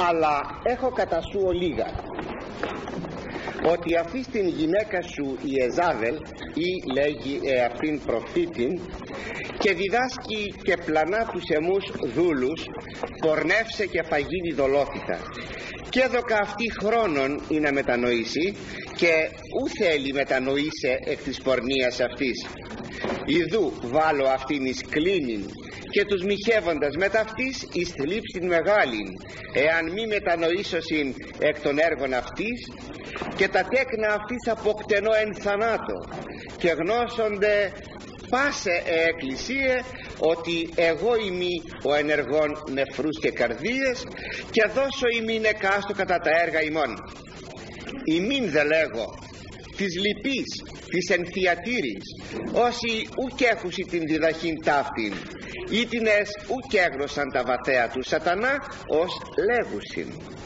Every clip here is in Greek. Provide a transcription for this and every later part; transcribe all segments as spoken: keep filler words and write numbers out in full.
αλλά έχω κατά σου ολίγα, ότι αυτή την γυναίκα σου η Εζάβελ, ή λέγει ε, αυτήν προφήτην, και διδάσκει και πλανά τους εμούς δούλους, πορνεύσε και φαγίνει δολόθητα, και δοκα αυτή χρόνων ή να μετανοήσει, και ου θέλει μετανοήσε εκ της πορνείας αυτής. Ιδού βάλω αυτήν εις κλίνην, και τους μοιχεύοντας μετ' αυτής εις θλίψην μεγάλην, εάν μη μετανοήσωσιν εκ των έργων αυτής, και τα τέκνα αυτής αποκτενώ εν θανάτω, και γνώσονται πάσε ε, εκκλησίε ότι εγώ ημί ο ενεργών νεφρούς και καρδίες, και δώσω ημίν εκάστο κατά τα έργα ημών. Ημίν δε λέγω της λυπής, της ενθιατήρης, όσοι ουκ έχουσι την διδαχήν ταύτην, ήτινες ουκ έγνωσαν τα βαθέα του σατανά ως λέγουσιν.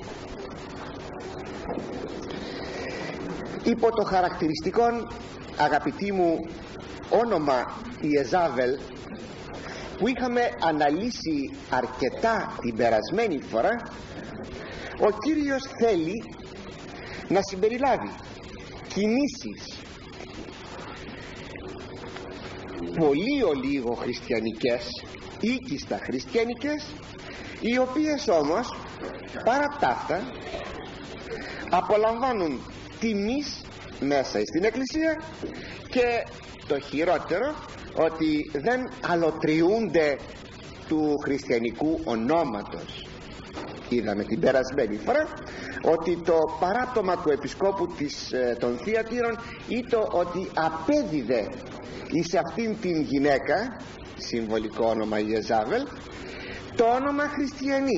Υπό το χαρακτηριστικό, αγαπητοί μου, όνομα η Εζάβελ, που είχαμε αναλύσει αρκετά την περασμένη φορά, ο Κύριος θέλει να συμπεριλάβει κινήσεις πολύ ολίγο χριστιανικές, οίκιστα χριστιανικές, οι οποίες όμως παρά τ' αυτά απολαμβάνουν τιμής μέσα στην Εκκλησία, και το χειρότερο ότι δεν αλωτριούνται του χριστιανικού ονόματος. Είδαμε την περασμένη φορά ότι το παράπτωμα του επισκόπου της, των Θειατήρων ήταν ότι απέδιδε εις αυτήν την γυναίκα, συμβολικό όνομα η Εζάβελ, το όνομα χριστιανή,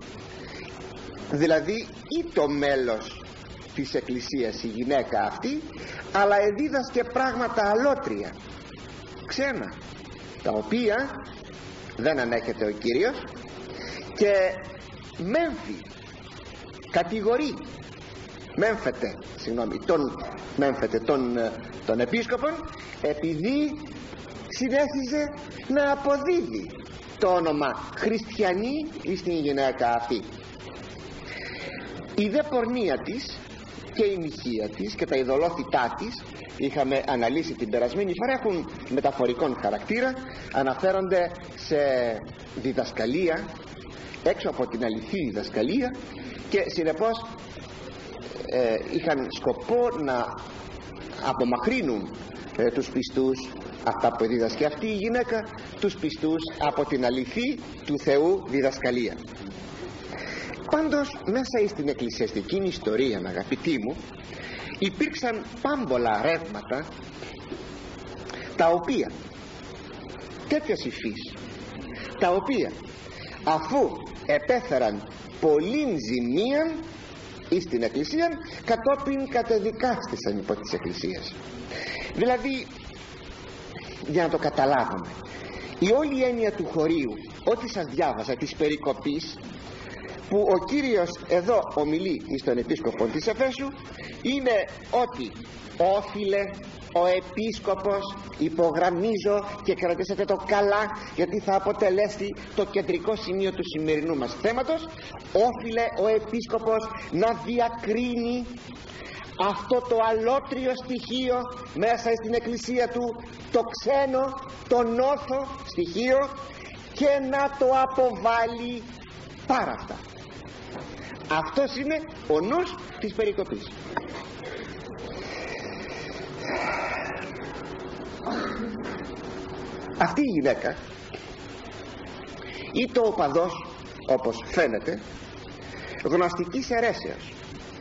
δηλαδή ή το μέλος της Εκκλησίας η γυναίκα αυτή, αλλά εδίδασκε πράγματα αλότρια, ξένα, τα οποία δεν ανέχεται ο Κύριος, και μέμφει, κατηγορεί, μέμφεται, συγγνώμη, τον, μέμφεται τον, τον επίσκοπον, επειδή συνέχιζε να αποδίδει το όνομα χριστιανή στην γυναίκα αυτή. Η δε πορνεία της και η μοιχεία της και τα ειδωλόθητά της, είχαμε αναλύσει την περασμένη φορά, έχουν μεταφορικόν χαρακτήρα, αναφέρονται σε διδασκαλία, έξω από την αληθή διδασκαλία, και συνεπώς ε, είχαν σκοπό να απομακρύνουν ε, τους πιστούς, αυτά που δίδασκε αυτή η γυναίκα, τους πιστούς από την αληθή του Θεού διδασκαλία. Πάντως μέσα στην εκκλησιαστική ιστορία, αγαπητοί μου, υπήρξαν πάμπολα ρεύματα, τα οποία τέτοιας υφής, τα οποία αφού επέφεραν πολλήν ζημίαν εις την Εκκλησία, κατόπιν κατεδικάστησαν υπό της Εκκλησίας. Δηλαδή, για να το καταλάβουμε, η όλη έννοια του χωρίου, ό,τι σας διάβασα, της περικοπής, που ο Κύριος εδώ ομιλεί στον επίσκοπο της Εφέσου, είναι ότι όφιλε ο επίσκοπος, υπογραμμίζω και κρατήσατε το καλά, γιατί θα αποτελέσει το κεντρικό σημείο του σημερινού μας θέματος, όφιλε ο επίσκοπος να διακρίνει αυτό το αλότριο στοιχείο μέσα στην εκκλησία του, το ξένο, το νόθο στοιχείο, και να το αποβάλει πάρα αυτά. Αυτός είναι ο νους της περικοπής. Αυτή η γυναίκα ή το οπαδός, όπως φαίνεται, γνωστικής αιρέσεως,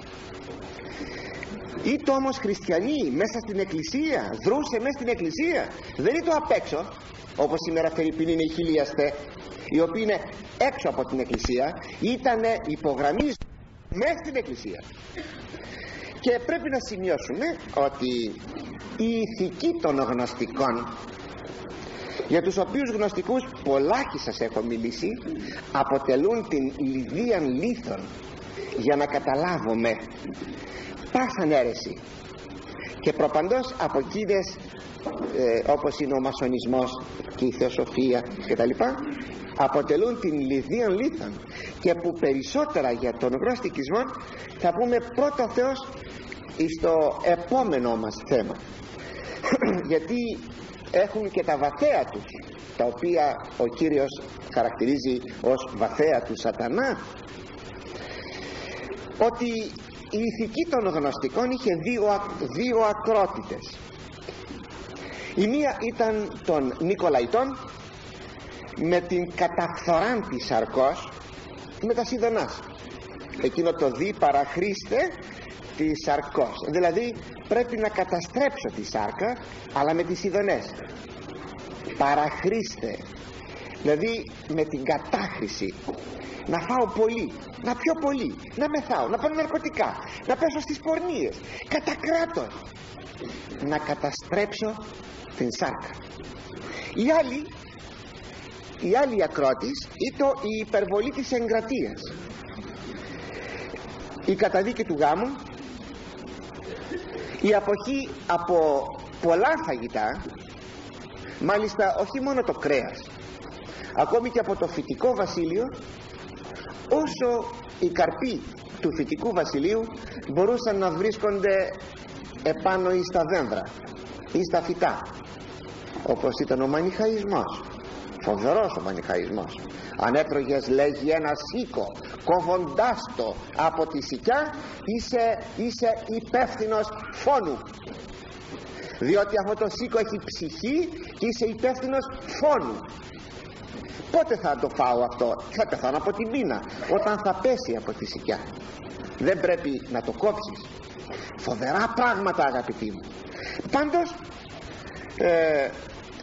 ή το όμως χριστιανή μέσα στην εκκλησία, δρούσε μέσα στην εκκλησία, δεν είναι το απ' έξω, όπως σήμερα φερειπίν είναι οι χιλιαστέ, οι οποίοι είναι έξω από την εκκλησία, ήτανε υπογραμμίζουν μέσα στην εκκλησία. Και πρέπει να σημειώσουμε ότι η ηθική των γνωστικών, για τους οποίους γνωστικούς πολλάκι σας έχω μιλήσει, αποτελούν την λιδίαν λίθων για να καταλάβουμε πάσαν αίρεση, και προπαντός από εκείνες ε, όπως είναι ο μασονισμός και η θεοσοφία κτλ, αποτελούν την λιδίαν λίθον και που περισσότερα για τον γνωστικισμό θα πούμε πρώτο Θεός στο επόμενο μας θέμα γιατί έχουν και τα βαθαία τους, τα οποία ο Κύριος χαρακτηρίζει ως βαθαία του σατανά, ότι η ηθική των γνωστικών είχε δύο, δύο ακρότητες. Η μία ήταν των Νικολαϊτών με την καταφθοράν της σαρκός, με τα Σιδωνάς, εκείνο το δι παραχρήστε της σαρκός, δηλαδή πρέπει να καταστρέψω τη σάρκα αλλά με τις ειδονές, παραχρήστε, δηλαδή με την κατάχρηση, να φάω πολύ, να πιω πολύ, να μεθάω, να πάρω ναρκωτικά, να πέσω στις πορνείες, κατά κράτος, να καταστρέψω την σάρκα. Η άλλη, η άλλη ακρότης ήταν η υπερβολή της εγκρατείας, η καταδίκη του γάμου, η αποχή από πολλά φαγητά, μάλιστα όχι μόνο το κρέας, ακόμη και από το φυτικό βασίλειο, όσο οι καρποί του φυτικού βασιλείου μπορούσαν να βρίσκονται επάνω ή στα δέντρα ή στα φυτά, όπως ήταν ο μανιχαϊσμός, φοβερός ο μανιχαϊσμός. Αν έτρωγες, λέγει, ένα σίκο κόβοντάς το από τη σικιά, είσαι, είσαι υπεύθυνος φόνου, διότι αυτό το σίκο έχει ψυχή και είσαι υπεύθυνος φόνου. Πότε θα το φάω αυτό? Θα πεθάνω από την πείνα, όταν θα πέσει από τη σικιά. Δεν πρέπει να το κόψεις. Φοβερά πράγματα, αγαπητοί μου. Πάντως ε,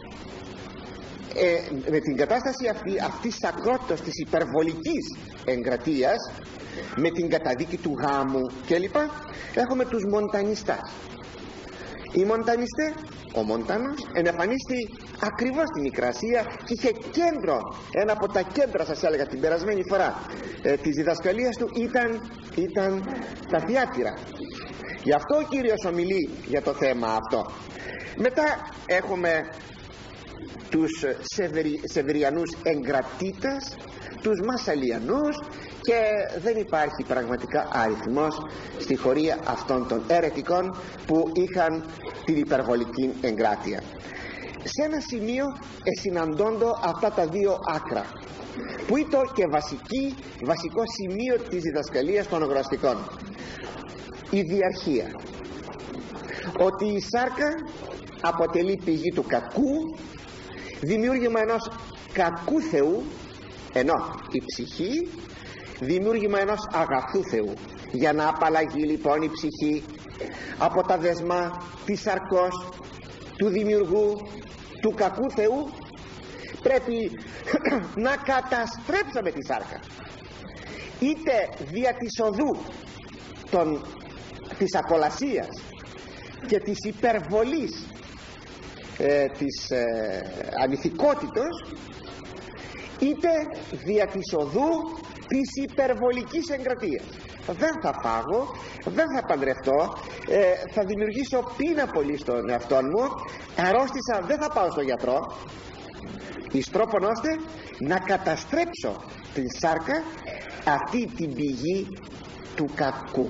Ε, με την κατάσταση αυτή, αυτής της ακρότητας, της υπερβολικής εγκρατείας, με την καταδίκη του γάμου κλπ, έχουμε τους μοντανιστάς. Οι μοντανιστές, ο Μοντάνος ενεφανίστη ακριβώς στην Μικρασία και είχε κέντρο, ένα από τα κέντρα, σας έλεγα την περασμένη φορά, ε, της διδασκαλίας του ήταν, ήταν τα Θιάτυρα. Γι' αυτό ο Κύριος ομιλεί για το θέμα αυτό. Μετά έχουμε τους Σεβερι, Σεβεριανούς εγκρατήτες, τους Μασσαλιανούς, και δεν υπάρχει πραγματικά αριθμός στη χωρία αυτών των αιρετικών που είχαν την υπερβολική εγκράτεια. Σε ένα σημείο εσυναντώντο αυτά τα δύο άκρα, που ήταν και βασική, βασικό σημείο της διδασκαλίας των γνωστικών, η διαρχία, ότι η σάρκα αποτελεί πηγή του κακού, δημιούργημα ενός κακού Θεού, ενώ η ψυχή δημιούργημα ενός αγαθού Θεού. Για να απαλλαγεί λοιπόν η ψυχή από τα δεσμά της σαρκός, του δημιουργού, του κακού Θεού, πρέπει να καταστρέψουμε τη σάρκα, είτε δια της οδού των, της ακολασίας και της υπερβολής, ε, της ε, ανηθικότητος, είτε δια της οδού της υπερβολικής εγκρατείας. Δεν θα φάγω, δεν θα παντρευτώ, ε, θα δημιουργήσω πείνα πολύ στον εαυτό μου, αρρώστησα, δεν θα πάω στον γιατρό, εις τρόπον ώστε να καταστρέψω την σάρκα, αυτή την πηγή του κακού.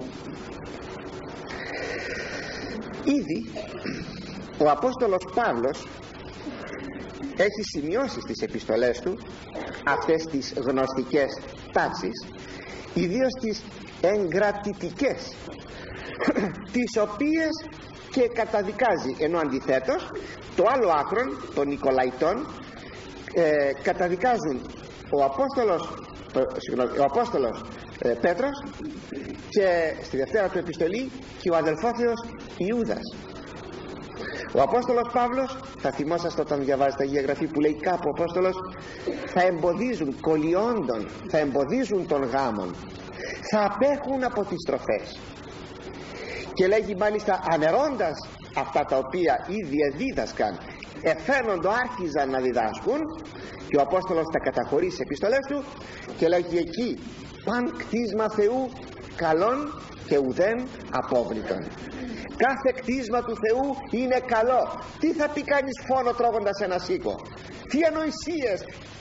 Ήδη ο Απόστολος Παύλος έχει σημειώσει στις επιστολές του αυτές τις γνωστικές τάσεις, ιδίως τις εγκρατητικές, τις οποίες και καταδικάζει, ενώ αντιθέτως το άλλο άκρον των Νικολαϊτών ε, καταδικάζουν ο Απόστολος, το, συγγνώμη, ο Απόστολος ε, Πέτρος, και στη δευτέρα του επιστολή και ο αδελφόθεος Ιούδας. Ο Απόστολος Παύλος, θα θυμόσαστε όταν διαβάζετε Αγία Γραφή που λέει κάπου ο Απόστολος, θα εμποδίζουν κολιόντων, θα εμποδίζουν των γάμων, θα απέχουν από τις τροφές, και λέγει μάλιστα ανερώντας αυτά τα οποία ήδη εδίδασκαν, εφαίνοντο άρχιζαν να διδάσκουν, και ο Απόστολος τα καταχωρεί σε επιστολές του και λέγει εκεί παν κτίσμα Θεού καλών και ουδέν απόβλητον. Κάθε κτίσμα του Θεού είναι καλό. Τι θα πει κανείς φόνο τρώγοντας ένα σίκο? Τι ανοησίες,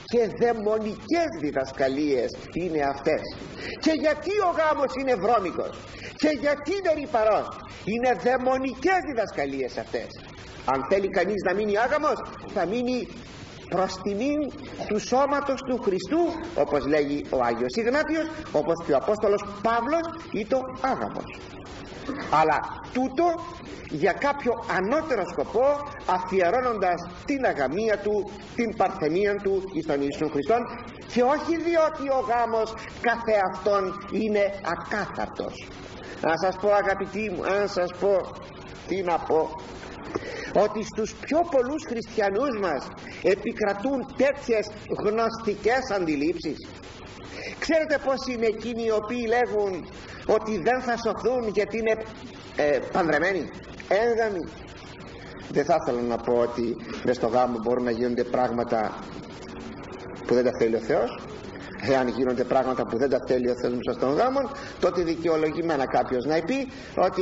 και δαιμονικές διδασκαλίες είναι αυτές. Και γιατί ο γάμος είναι βρώμικος και γιατί είναι ρυπαρός? Είναι δαιμονικές διδασκαλίες αυτές. Αν θέλει κανείς να μείνει άγαμος, θα μείνει προς τιμήν του σώματος του Χριστού, όπως λέγει ο Άγιος Ιγνάτιος, όπως και ο Απόστολος Παύλος ή το άγαμος. Αλλά τούτο για κάποιο ανώτερο σκοπό, αφιερώνοντας την αγαμία του, την παρθενία του εις τον Ιησού Χριστόν, και όχι διότι ο γάμος καθεαυτόν είναι ακάθαρτος. Να σας πω, αγαπητοί μου, αν σας πω, τι να πω, ότι στους πιο πολλούς χριστιανούς μας επικρατούν τέτοιες γνωστικές αντιλήψεις. Ξέρετε πως είναι εκείνοι οι οποίοι λέγουν ότι δεν θα σωθούν γιατί είναι ε, παντρεμένοι, έγαμοι? Δεν θα ήθελα να πω ότι μες στο γάμο μπορούν να γίνονται πράγματα που δεν τα θέλει ο Θεός. Εάν γίνονται πράγματα που δεν τα θέλει ο Θεός μέσα στον γάμο, τότε δικαιολογημένα κάποιος να πει ότι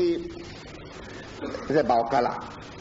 δεν πάω καλά.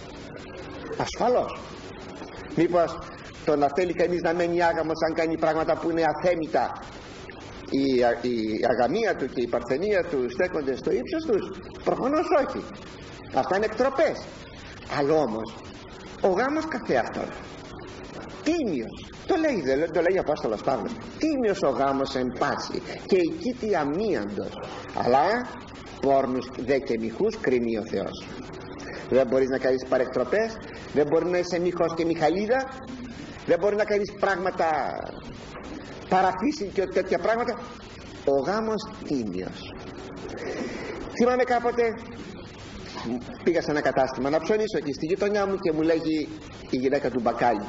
Ασφαλώς. Μήπως το να θέλει κανείς να μένει άγαμος αν κάνει πράγματα που είναι αθέμητα, η, η αγαμία του και η παρθενία του στέκονται στο ύψος τους? Προφανώς όχι. Αυτά είναι εκτροπές. Αλλά όμως ο γάμος καθεαυτόν τίμιος, το λέει, δεν το λέει ο Απόστολος Παύλος, τίμιος ο γάμος εν πάση και οικίτη αμίαντος, αλλά πόρνους δε και μοιχούς κρίνει ο Θεός. Δεν μπορείς να κάνεις παρεκτροπές, δεν μπορεί να είσαι μοιχός και μιχαλίδα, δεν μπορεί να κάνεις πράγματα παραφύσιν και τέτοια πράγματα. Ο γάμος τίμιος. Θυμάμαι κάποτε πήγα σε ένα κατάστημα να ψωνίσω εκεί στη γειτονιά μου και μου λέγει η γυναίκα του μπακάλι,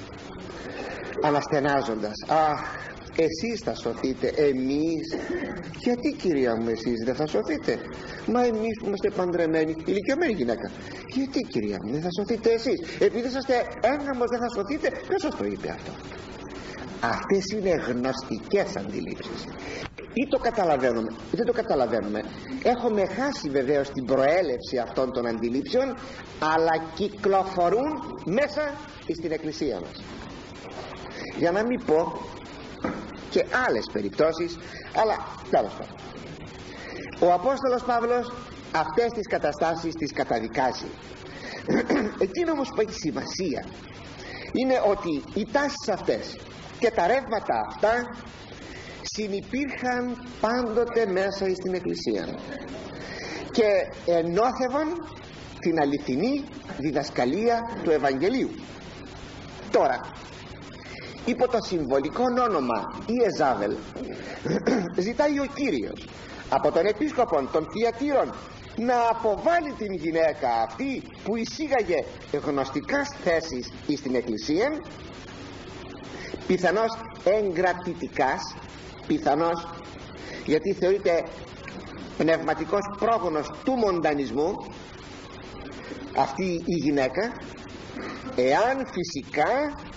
αναστενάζοντας, αχ, εσείς θα σωθείτε, εμείς? Γιατί, κυρία μου, εσείς δεν θα σωθείτε? Μα εμείς που είμαστε παντρεμένοι, ηλικιωμένη γυναίκα. Γιατί, κυρία μου, δεν θα σωθείτε εσείς? Επειδή είσαστε έγαμος δεν θα σωθείτε? Ποιος σας το είπε αυτό? Αυτές είναι γνωστικές αντιλήψεις. Ή το καταλαβαίνουμε ή δεν το καταλαβαίνουμε. Έχουμε χάσει βεβαίως την προέλευση αυτών των αντιλήψεων, αλλά κυκλοφορούν μέσα στην εκκλησία μας. Για να μην πω και άλλες περιπτώσεις, αλλά τέλος πάντων, ο Απόστολος Παύλος αυτές τις καταστάσεις τις καταδικάζει. Εκείνο όμως που έχει σημασία είναι ότι οι τάσεις αυτές και τα ρεύματα αυτά συνυπήρχαν πάντοτε μέσα στην εκκλησία και ενώθευαν την αληθινή διδασκαλία του Ευαγγελίου. Τώρα, υπό το συμβολικό όνομα Ιεζάβελ ζητάει ο Κύριος από τον επίσκοπο των Θειατήρων να αποβάλει την γυναίκα αυτή που εισήγαγε γνωστικάς θέσεις στην εκκλησία, πιθανώς εγκρατητικάς, πιθανώς γιατί θεωρείται πνευματικός πρόγονος του μοντανισμού αυτή η γυναίκα, εάν φυσικά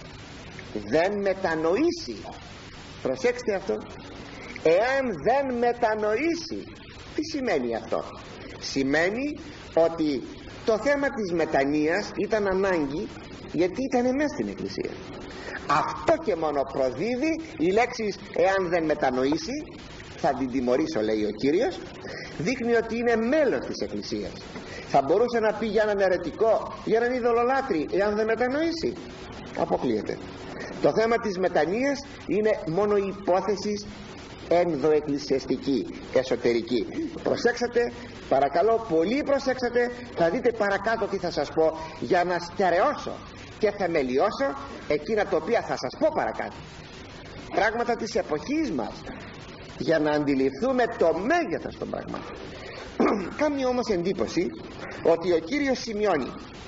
δεν μετανοήσει. Προσέξτε αυτό, εάν δεν μετανοήσει. Τι σημαίνει αυτό? Σημαίνει ότι το θέμα της μετανοίας ήταν ανάγκη, γιατί ήταν μέσα στην εκκλησία. Αυτό και μόνο προδίδει η λέξη εάν δεν μετανοήσει, θα την τιμωρήσω, λέει ο Κύριος. Δείχνει ότι είναι μέλος της εκκλησίας. Θα μπορούσε να πει για έναν αιρετικό, για έναν ειδωλολάτρη, εάν δεν μετανοήσει? Αποκλείεται. Το θέμα της μετανοίας είναι μόνο η υπόθεση ενδοεκκλησιαστική, εσωτερική. Προσέξατε, παρακαλώ, πολύ προσέξατε, θα δείτε παρακάτω τι θα σας πω, για να στερεώσω και θεμελιώσω εκείνα τα οποία θα σας πω παρακάτω, πράγματα της εποχής μας, για να αντιληφθούμε το μέγεθος των πραγμάτων. Κάνει όμως εντύπωση ότι ο Κύριος σημειώνει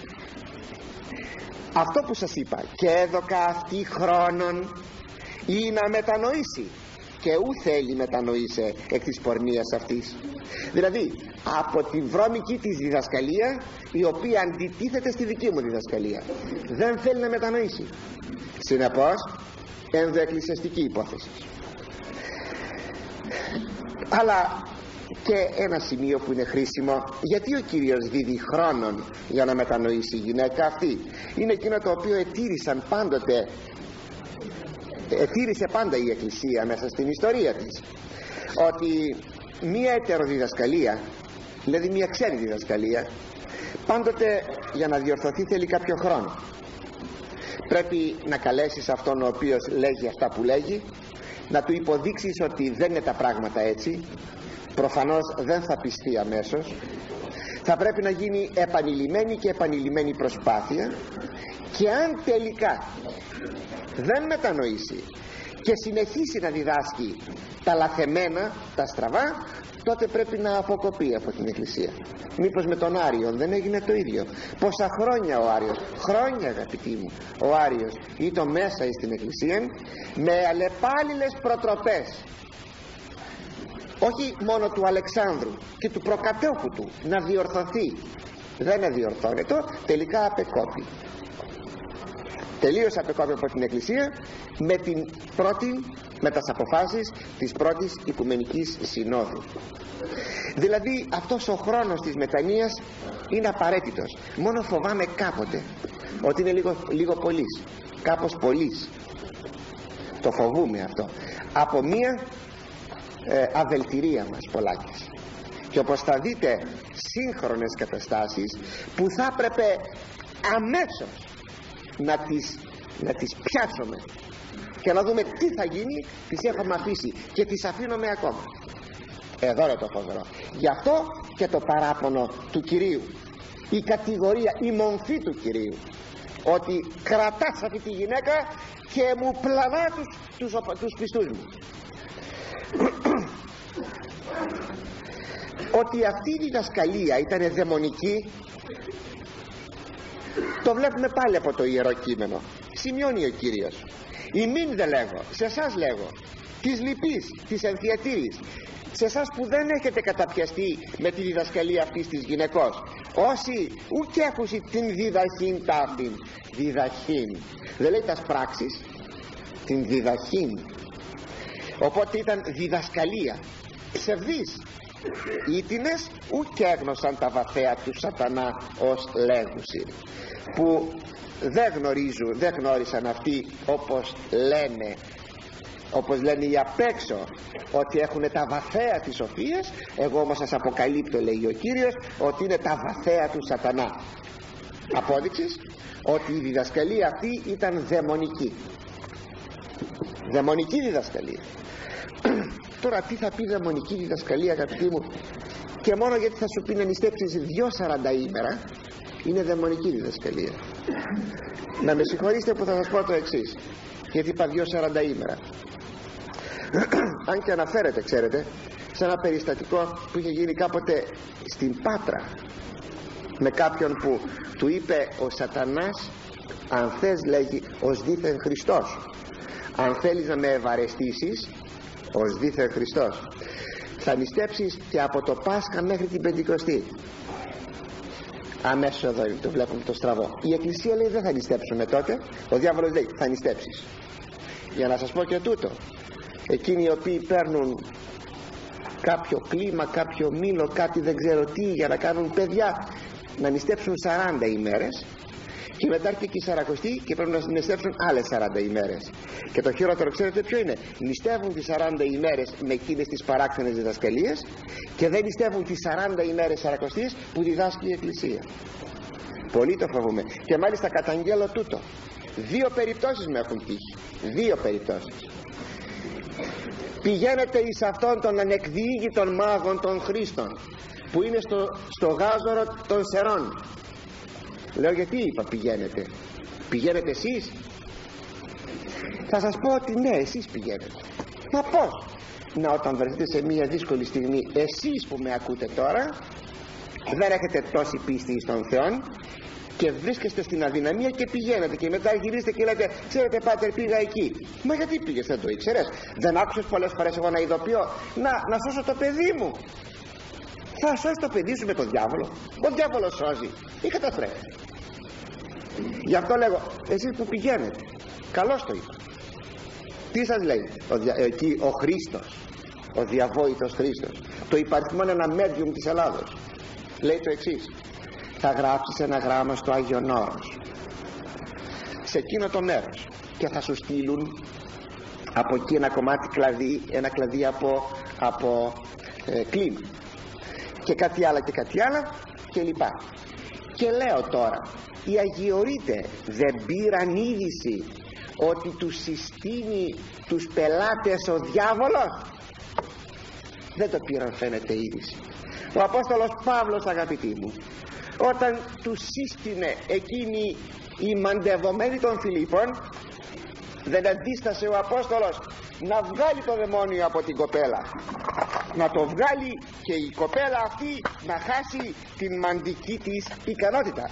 αυτό που σας είπα, και έδωκα αυτή χρόνων ή να μετανοήσει, και ου θέλει μετανοήσε εκ της πορνείας αυτής. Δηλαδή από την βρώμικη της διδασκαλία, η οποία αντιτίθεται στη δική μου διδασκαλία, δεν θέλει να μετανοήσει. Συνεπώς ενδοεκκλησιαστική υπόθεση. Αλλά και ένα σημείο που είναι χρήσιμο, γιατί ο Κύριος δίδει χρόνων για να μετανοήσει η γυναίκα αυτή, είναι εκείνο το οποίο ετήρησαν πάντοτε ετήρησε πάντα η Εκκλησία μέσα στην ιστορία της, ότι μία ετεροδιδασκαλία, δηλαδή μία ξένη διδασκαλία, πάντοτε για να διορθωθεί θέλει κάποιο χρόνο. Πρέπει να καλέσεις αυτόν ο οποίος λέγει αυτά που λέγει, να του υποδείξεις ότι δεν είναι τα πράγματα έτσι, προφανώς δεν θα πιστεί αμέσως. Θα πρέπει να γίνει επανειλημμένη και επανειλημμένη προσπάθεια, και αν τελικά δεν μετανοήσει και συνεχίσει να διδάσκει τα λαθεμένα, τα στραβά, τότε πρέπει να αποκοπεί από την Εκκλησία. Μήπως με τον Άριον δεν έγινε το ίδιο? Πόσα χρόνια ο Άριος, χρόνια αγαπητοί μου, ο Άριος ήταν μέσα στην Εκκλησία με αλλεπάλληλες προτροπές, όχι μόνο του Αλεξάνδρου και του προκατόχου του, να διορθωθεί. Δεν διορθώνεται, τελικά απεκόπη. Τελείως απεκόπη από την Εκκλησία με την πρώτη, με τις αποφάσεις της πρώτης Οικουμενικής Συνόδου. Δηλαδή αυτός ο χρόνος της μετανοίας είναι απαραίτητος. Μόνο φοβάμαι κάποτε ότι είναι λίγο, λίγο πολύς, κάπως πολύς. Το φοβούμε αυτό, από μία ε, αβελτηρία μας πολλάκις. Και όπως θα δείτε σύγχρονες καταστάσεις που θα έπρεπε αμέσως να τις, να τις πιάσουμε και να δούμε τι θα γίνει, τις έχουμε αφήσει και τις αφήνουμε ακόμα. Εδώ είναι το φοβερό. Γι' αυτό και το παράπονο του Κυρίου, η κατηγορία, η μομφή του Κυρίου, ότι κρατάς αυτή τη γυναίκα και μου πλανά τους, τους, τους πιστούς μου. Ότι αυτή η διδασκαλία ήταν δαιμονική, το βλέπουμε πάλι από το Ιερό Κείμενο. Σημειώνει ο Κύριος: ημίν δε λέγω, σε εσάς λέγω, της λυπής, της ενθιατήρης, σε εσάς που δεν έχετε καταπιαστεί με τη διδασκαλία αυτής της γυναικός, όσοι ουκ έχουσι την διδαχήν ταύτην, διδαχήν, δεν λέει τας πράξεις, την διδαχήν. Οπότε ήταν διδασκαλία ψευδής. Ήτινες ουκ έγνωσαν τα βαθέα του σατανά ως λέγουσι, που δεν γνωρίζουν, δεν γνώρισαν αυτοί όπως λένε, όπως λένε οι απ' έξω, ότι έχουν τα βαθέα της σοφίας. Εγώ όμως σας αποκαλύπτω, λέει ο Κύριος, ότι είναι τα βαθέα του σατανά. Απόδειξης ότι η διδασκαλία αυτή ήταν δαιμονική, δαιμονική διδασκαλία. Τώρα τι θα πει δαιμονική διδασκαλία, αγαπητοί μου? Και μόνο γιατί θα σου πει να νηστέψεις δυο σαράντα ημέρα, είναι δαιμονική διδασκαλία. Να με συγχωρήσετε που θα σας πω το εξής, γιατί είπα δυο σαράντα ημέρα. Αν και αναφέρεται, ξέρετε, σε ένα περιστατικό που είχε γίνει κάποτε στην Πάτρα, με κάποιον που του είπε ο σατανάς: αν θες, λέγει, ως δήθεν Χριστός, αν θέλεις να με ευαρεστήσεις, ως δήθεν Χριστός, θα νηστέψεις και από το Πάσχα μέχρι την Πεντηκοστή. Αμέσως εδώ το βλέπουμε το στραβό. Η Εκκλησία λέει δεν θα νηστέψουμε τότε, ο διάβολος λέει θα νηστέψεις. Για να σας πω και τούτο, εκείνοι οι οποίοι παίρνουν κάποιο κλίμα, κάποιο μήλο, κάτι δεν ξέρω τι, για να κάνουν παιδιά, να νηστέψουν σαράντα ημέρες, και μετά έρχεται και η Σαρακοστή και πρέπει να νηστέψουν άλλες σαράντα ημέρες. Και το χειρότερο, ξέρετε ποιο είναι? Νηστεύουν τις σαράντα ημέρες με εκείνες τις παράξενες διδασκαλίες και δεν νηστεύουν τις σαράντα ημέρες Σαρακοστής που διδάσκει η Εκκλησία. Πολύ το φοβούμε. Και μάλιστα καταγγέλλω τούτο. Δύο περιπτώσεις με έχουν τύχει. Δύο περιπτώσεις. Πηγαίνετε εις αυτόν τον ανεκδιήγητον μάγων των Χρήστων που είναι στο, στο γάζορο των Σερών. Λέω γιατί είπα πηγαίνετε? Πηγαίνετε εσείς? Θα σας πω ότι ναι, εσείς πηγαίνετε. Μα πώς? Να, όταν βρεθείτε σε μια δύσκολη στιγμή, εσείς που με ακούτε τώρα, δεν έχετε τόση πίστη στον Θεό και βρίσκεστε στην αδυναμία και πηγαίνετε και μετά γυρίζετε και λέτε: ξέρετε πάτερ, πήγα εκεί. Μα γιατί πήγες? Δεν το ήξερες? Δεν άκουσες πολλές φορές εγώ να ειδοποιώ? Να, να σώσω το παιδί μου. Θα σώσει το παιδί σου με τον διάβολο? Ο διάβολος σώζει ή καταστρέφει? Γι' αυτό λέγω, εσείς που πηγαίνετε, καλώς το είπα. Τι σας λέει ο δια, εκεί ο Χρήστος, ο διαβόητος Χρήστος, το υπαριθμόν ένα medium της Ελλάδος? Λέει το εξής: θα γράψεις ένα γράμμα στο Άγιον Όρος, σε εκείνο το μέρος, και θα σου στείλουν από εκεί ένα κομμάτι κλαδί, ένα κλαδί από, από ε, κλίμα και κάτι άλλο και κάτι άλλο και λοιπά. Και λέω τώρα, οι αγιορείτε δεν πήραν είδηση ότι τους συστήνει τους πελάτες ο διάβολος? Δεν το πήραν, φαίνεται, είδηση. Ο Απόστολος Παύλος, αγαπητοί μου, όταν τους σύστηνε εκείνη η μαντευομένη των Φιλίππων, δεν αντίστασε ο Απόστολος να βγάλει το δαιμόνιο από την κοπέλα, να το βγάλει και η κοπέλα αυτή να χάσει την μαντική της ικανότητα.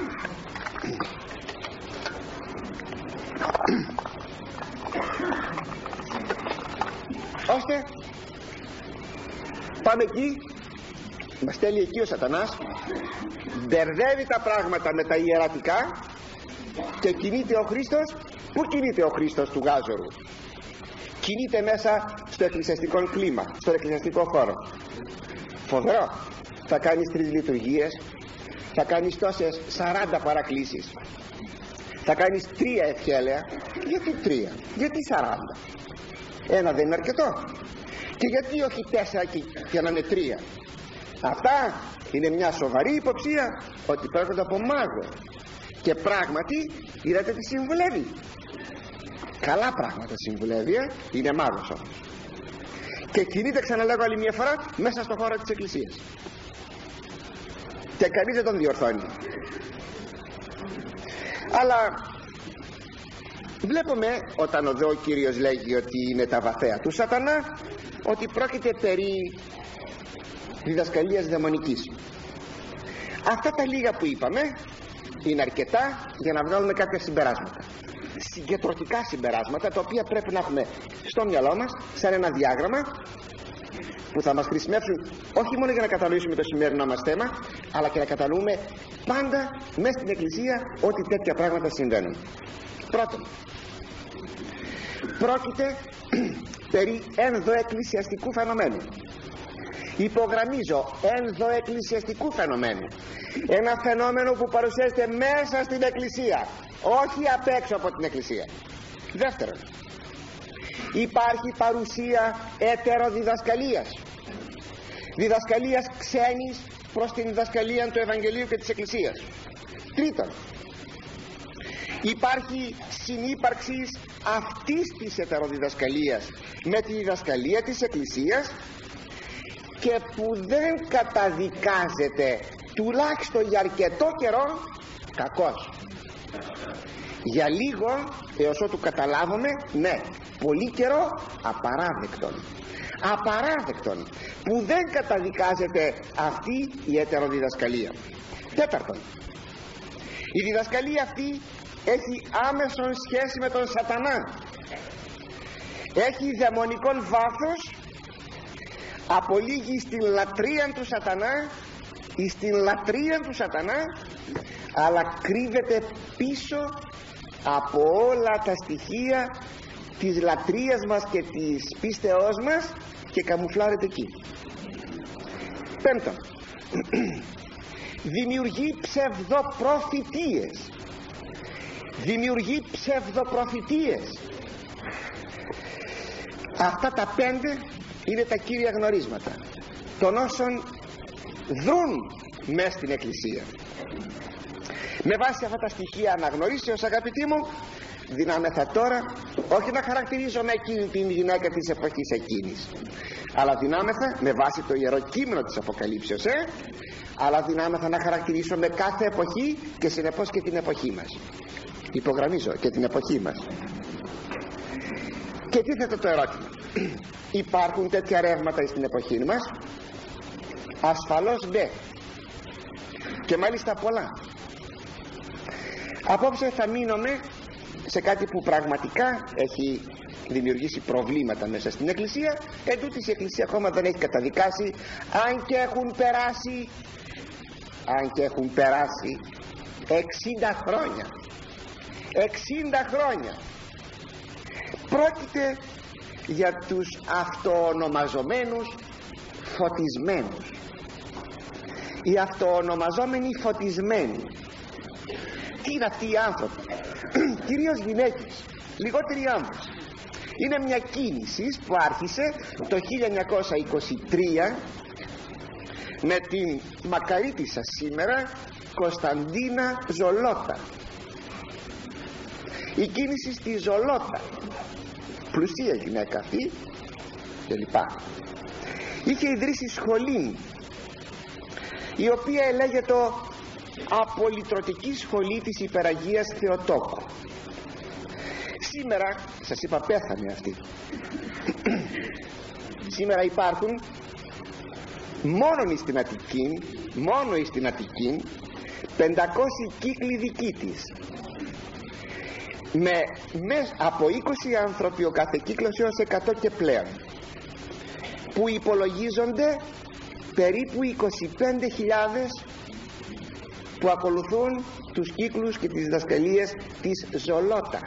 Ώστε πάμε εκεί, μας στέλνει εκεί ο σατανάς, μπερδεύει τα πράγματα με τα ιερατικά και κινείται ο Χριστός. Πού κινείται ο Χριστός του Γάζορου? Κινείται μέσα στο εκκλησιαστικό κλίμα, στο εκκλησιαστικό χώρο. Φοβερό. Θα κάνεις τρεις λειτουργίες, θα κάνεις τόσες σαράντα παρακλήσεις, θα κάνεις τρία ευχέλαια. Γιατί τρία, γιατί σαράντα? Ένα δεν είναι αρκετό? Και γιατί όχι τέσσερα και, και να είναι τρία? Αυτά είναι μια σοβαρή υποψία ότι πρόκειται από μάγο. Και πράγματι είδατε τι συμβουλεύει. Καλά πράγματα συμβουλεύει, ε? Είναι μάγος όμως. Και κινείται, ξαναλέγω άλλη μια φορά, μέσα στο χώρο της εκκλησίας. Και κανείς δεν τον διορθώνει. Αλλά βλέπουμε, όταν εδώ ο Κύριος λέγει ότι είναι τα βαθαία του σατανά, ότι πρόκειται περί διδασκαλίας δαιμονικής. Αυτά τα λίγα που είπαμε είναι αρκετά για να βγάλουμε κάποια συμπεράσματα, συγκεντρωτικά συμπεράσματα, τα οποία πρέπει να έχουμε στο μυαλό μας σαν ένα διάγραμμα που θα μας χρησιμεύσουν όχι μόνο για να κατανοήσουμε το σημερινό μας θέμα, αλλά και να κατανοούμε πάντα μέσα στην Εκκλησία ότι τέτοια πράγματα συμβαίνουν. Πρώτον, πρόκειται περί ενδοεκκλησιαστικού φαινομένου. Υπογραμμίζω, ενδοεκκλησιαστικού φαινομένου. Ένα φαινόμενο που παρουσιάζεται μέσα στην Εκκλησία, όχι απ' έξω από την Εκκλησία. Δεύτερον, υπάρχει παρουσία ετεροδιδασκαλίας, διδασκαλίας ξένης προς την διδασκαλία του Ευαγγελίου και της Εκκλησίας. Τρίτον, υπάρχει συνύπαρξη αυτής της ετεροδιδασκαλίας με τη διδασκαλία της Εκκλησίας και που δεν καταδικάζεται, τουλάχιστον για αρκετό καιρό, κακός. Για λίγο, έως ότου καταλάβουμε, ναι, πολύ καιρό, απαράδεκτον. Απαράδεκτον, που δεν καταδικάζεται αυτή η ετεροδιδασκαλία. Τέταρτον, η διδασκαλία αυτή έχει άμεσον σχέση με τον σατανά. Έχει δαιμονικόν βάθος, απολύγει στην λατρεία του σατανά ή στην λατρεία του σατανά, αλλά κρύβεται πίσω από όλα τα στοιχεία της λατρείας μας και της πίστεώς μας και καμουφλάρεται εκεί. Πέμπτον, δημιουργεί ψευδοπροφητείες. Δημιουργεί ψευδοπροφητείες. Αυτά τα πέντε είναι τα κύρια γνωρίσματα των όσων δρούν μέσα στην Εκκλησία. Με βάση αυτά τα στοιχεία αναγνωρίσεως, αγαπητοί μου, δυνάμεθα τώρα όχι να χαρακτηρίζουμε εκείνη την γυναίκα της εποχής εκείνης, αλλά δυνάμεθα με βάση το ιερό κείμενο της Αποκαλύψεως, ε? αλλά δυνάμεθα να χαρακτηρίσουμε κάθε εποχή και συνεπώς και την εποχή μας. Υπογραμμίζω, και την εποχή μας. Και τίθεται το ερώτημα, υπάρχουν τέτοια ρεύματα στην εποχή μας? Ασφαλώς ναι, και μάλιστα πολλά. Απόψε θα μείνουμε σε κάτι που πραγματικά έχει δημιουργήσει προβλήματα μέσα στην Εκκλησία. Εν τούτης η Εκκλησία ακόμα δεν έχει καταδικάσει, αν και έχουν περάσει αν και έχουν περάσει εξήντα χρόνια εξήντα χρόνια. Πρόκειται για τους αυτοονομαζομένους φωτισμένους. Οι αυτοονομαζόμενοι φωτισμένοι, τι είναι αυτοί οι άνθρωποι? Κυρίως γυναίκες, λιγότεροι άντρες. Είναι μια κίνηση που άρχισε το χίλια εννιακόσια είκοσι τρία με την μακαρίτισσα σήμερα Κωνσταντίνα Ζολότα. Η κίνηση στη Ζολότα, πλουσία γυναίκα αυτή και λοιπά, είχε ιδρύσει σχολή η οποία λέγεται Απολυτρωτική Σχολή της Υπεραγίας Θεοτόκου. Σήμερα, σας είπα, πέθανε αυτή. Σήμερα υπάρχουν μόνο στην Αττική, μόνο στην Αττική, πεντακόσιοι κύκλοι δικοί της, με, με από είκοσι άνθρωποι ο κάθε κύκλος έως εκατό και πλέον, που υπολογίζονται περίπου είκοσι πέντε χιλιάδες που ακολουθούν τους κύκλους και τις διδασκαλίες της Ζολότα.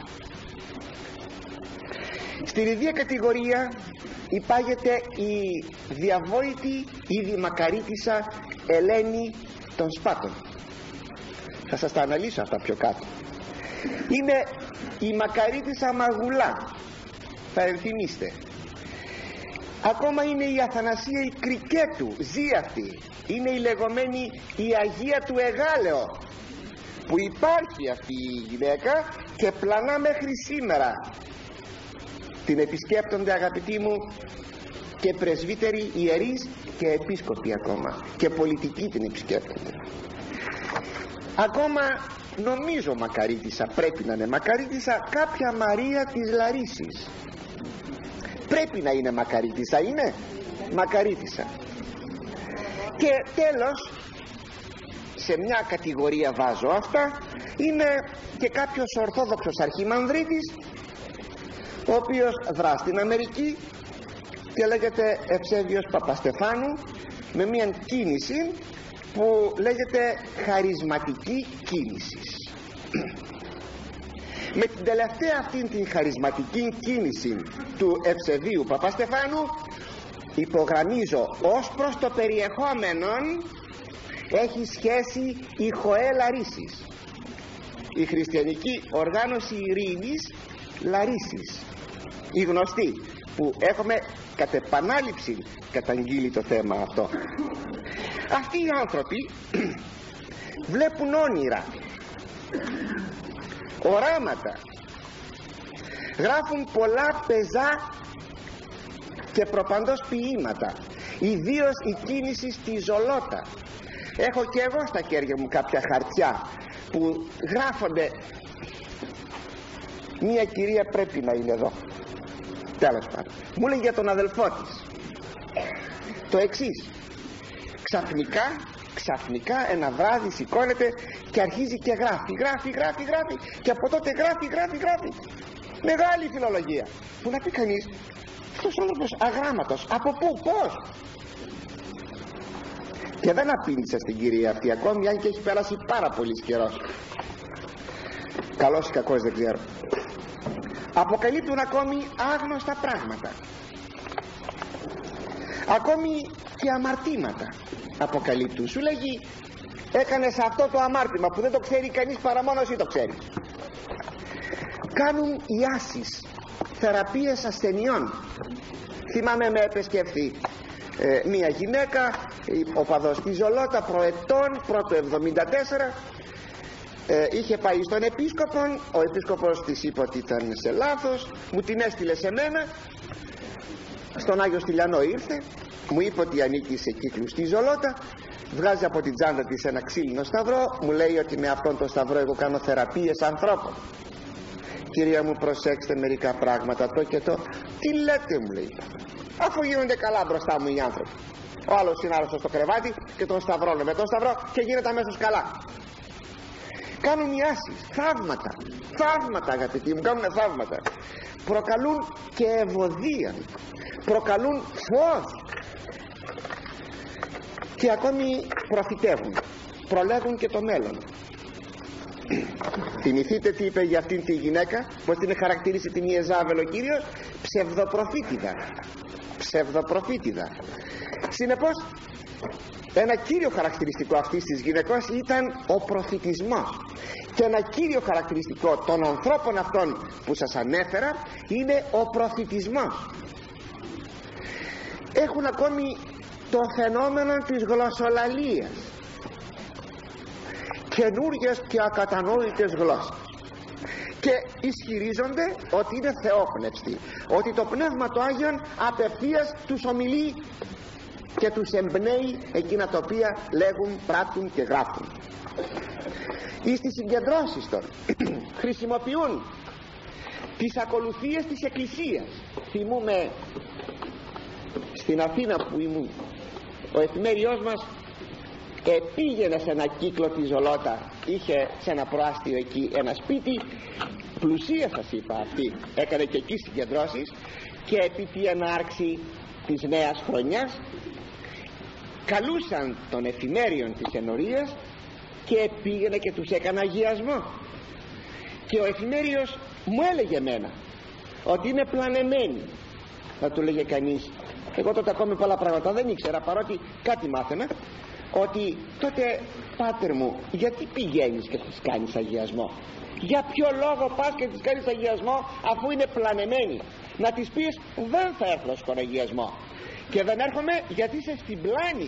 Στην ίδια κατηγορία υπάγεται η διαβόητη ήδη μακαρίτισσα Ελένη των Σπάτων. Θα σας τα αναλύσω αυτά πιο κάτω. Είναι η μακαρίτισσα Μαγουλά, θα ενθυμίστε. Ακόμα είναι η Αθανασία η Κρικέτου, ζει αυτή. Είναι η λεγόμενη η Αγία του Εγάλεο, που υπάρχει αυτή η γυναίκα και πλανά μέχρι σήμερα. Την επισκέπτονται, αγαπητοί μου, και πρεσβύτεροι, ιερείς και επίσκοποι ακόμα, και πολιτικοί την επισκέπτονται. Ακόμα νομίζω μακαρίτισσα, πρέπει να είναι μακαρίτισσα κάποια Μαρία της Λαρίσης. Πρέπει να είναι μακαρίτισσα, είναι μακαρίτισσα. Και τέλος, σε μια κατηγορία βάζω αυτά, είναι και κάποιος ορθόδοξος αρχιμανδρίτης, ο οποίος δρά στην Αμερική και λέγεται Ευσέβιος Παπαστεφάνου, με μια κίνηση που λέγεται χαρισματική κίνηση. Με την τελευταία αυτήν την χαρισματική κίνηση του Ευσεβίου Παπαστεφάνου, υπογραμμίζω, ως προς το περιεχόμενο έχει σχέση η Χοέ Λαρίσης, η χριστιανική οργάνωση ειρήνης Λαρίσης, η γνωστή, που έχουμε κατ' επανάληψη καταγγείλει το θέμα αυτό. Αυτοί οι άνθρωποι βλέπουν όνειρα, οράματα, γράφουν πολλά πεζά και προπαντός ποίηματα, ιδίως η κίνηση στη Ζολότα. Έχω και εγώ στα χέρια μου κάποια χαρτιά που γράφονται. Μία κυρία πρέπει να είναι εδώ, τέλος πάντων, μου λέει για τον αδελφό της το εξής: ξαφνικά ξαφνικά ένα βράδυ σηκώνεται και αρχίζει και γράφει, γράφει, γράφει, γράφει, και από τότε γράφει, γράφει, γράφει. Μεγάλη φιλολογία, που να πει κανείς, αυτός ο άνθρωπος αγράμματος, από πού, πώς? Και δεν απήντησα στην κυρία αυτή ακόμη, αν και έχει περάσει πάρα πολύ καιρός, καλός ή κακός δεν ξέρω. Αποκαλύπτουν ακόμη άγνωστα πράγματα, ακόμη και αμαρτήματα αποκαλύπτουν. Σου λέγει, έκανες αυτό το αμάρτημα που δεν το ξέρει κανείς παρά μόνο εσύ το ξέρεις. Κάνουν ιάσεις, θεραπείες ασθενειών. Θυμάμαι με επισκεφθεί ε, μία γυναίκα, οπαδός της Ζολότα, προετών, πρώτο εβδομήντα τέσσερα. Ε, είχε πάει στον επίσκοπο, ο επίσκοπος της είπε ότι ήταν σε λάθος, μου την έστειλε σε μένα, στον Άγιο Στυλιανό ήρθε, μου είπε ότι ανήκει σε κύκλους στη Ζολότα, βγάζει από την τσάντα της ένα ξύλινο σταυρό, μου λέει ότι με αυτόν τον σταυρό εγώ κάνω θεραπείες ανθρώπων. Κυρία μου, προσέξτε μερικά πράγματα, το και το. Τι λέτε, μου λέει, αφού γίνονται καλά μπροστά μου οι άνθρωποι. Ο άλλος είναι άλλος στο κρεβάτι και τον σταυρώνω με τον σταυρό και γίνεται αμέσως καλά. Κάνουν ιάσεις, θαύματα, θαύματα αγαπητοί μου, κάνουν θαύματα. Προκαλούν και ευωδία, προκαλούν φως και ακόμη προφητεύουν, προλέγουν και το μέλλον. Θυμηθείτε τι είπε για αυτήν τη γυναίκα, πως την χαρακτήρισε την Ιεζάβελ ο Κύριος? Ψευδοπροφήτηδα, ψευδοπροφήτηδα. Συνεπώς Ένα κύριο χαρακτηριστικό αυτής της γυναικός ήταν ο προφητισμός, και ένα κύριο χαρακτηριστικό των ανθρώπων αυτών που σας ανέφερα είναι ο προφητισμός. Έχουν ακόμη το φαινόμενο της γλωσσολαλίας, καινούργιες και ακατανόητες γλώσσες, και ισχυρίζονται ότι είναι θεόπνευστοι, ότι το Πνεύμα του Άγιον απευθείας τους ομιλεί και τους εμπνέει εκείνα τα οποία λέγουν, πράττουν και γράφουν. Ή στις συγκεντρώσεις των χρησιμοποιούν τις ακολουθίες της Εκκλησίας. Θυμούμε στην Αθήνα που ήμουν, ο εφημέριος μας πήγαινε σε ένα κύκλο τη Ζολότα, είχε σε ένα προάστιο εκεί ένα σπίτι, πλουσία σας είπα αυτή, έκανε και εκεί συγκεντρώσεις, και επί τη ενάρξη της νέας χρονιάς καλούσαν τον εφημέριον της ενορίας και πήγαινε και τους έκανε αγιασμό, και ο εφημέριος μου έλεγε εμένα ότι είναι πλανεμένοι. Θα του λέγε κανείς, εγώ τότε ακόμη πολλά πράγματα δεν ήξερα, παρότι κάτι μάθαινα, ότι τότε πάτερ μου, γιατί πηγαίνεις και τις κάνεις αγιασμό, για ποιο λόγο πας και τις κάνεις αγιασμό αφού είναι πλανεμένοι? Να τις πεις, δεν θα έρθω στον αγιασμό, και δεν έρχομαι γιατί είσαι στην πλάνη.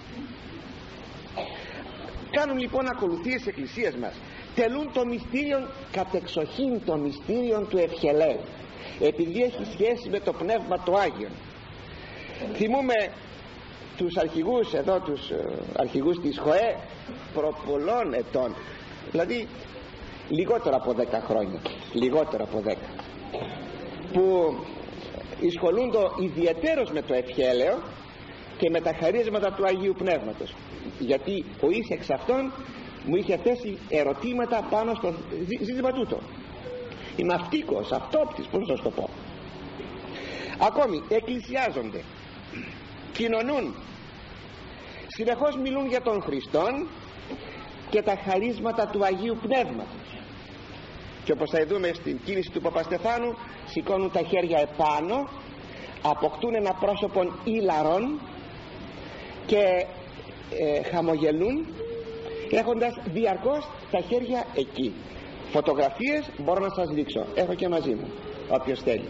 Κάνουν λοιπόν ακολουθίες της Εκκλησίας μας, τελούν το μυστήριο, κατεξοχήν το μυστήριο του ευχελαίου, επειδή έχει σχέση με το Πνεύμα του Άγιον. Θυμούμε τους αρχηγούς εδώ, τους αρχηγούς της ΧΟΕ προ πολλών ετών, δηλαδή λιγότερο από δέκα χρόνια, λιγότερο από δέκα, που ασχολούνται ιδιαιτέρως με το ευχέλαιο και με τα χαρίσματα του Αγίου Πνεύματος, γιατί ο εις εξ αυτών μου είχε θέσει ερωτήματα πάνω στο ζήτημα τούτο. Είμαι αυτίκος, αυτόπτης, πώς να σας το πω. Ακόμη εκκλησιάζονται, κοινωνούν, συνεχώς μιλούν για τον Χριστόν και τα χαρίσματα του Αγίου Πνεύματος, και όπως θα δούμε στην κίνηση του Παπαστεφάνου, σηκώνουν τα χέρια επάνω, αποκτούν ένα πρόσωπο ήλαρον και ε, χαμογελούν, έχοντας διαρκώς τα χέρια εκεί. Φωτογραφίες μπορώ να σας δείξω, έχω και μαζί μου, όποιος θέλει.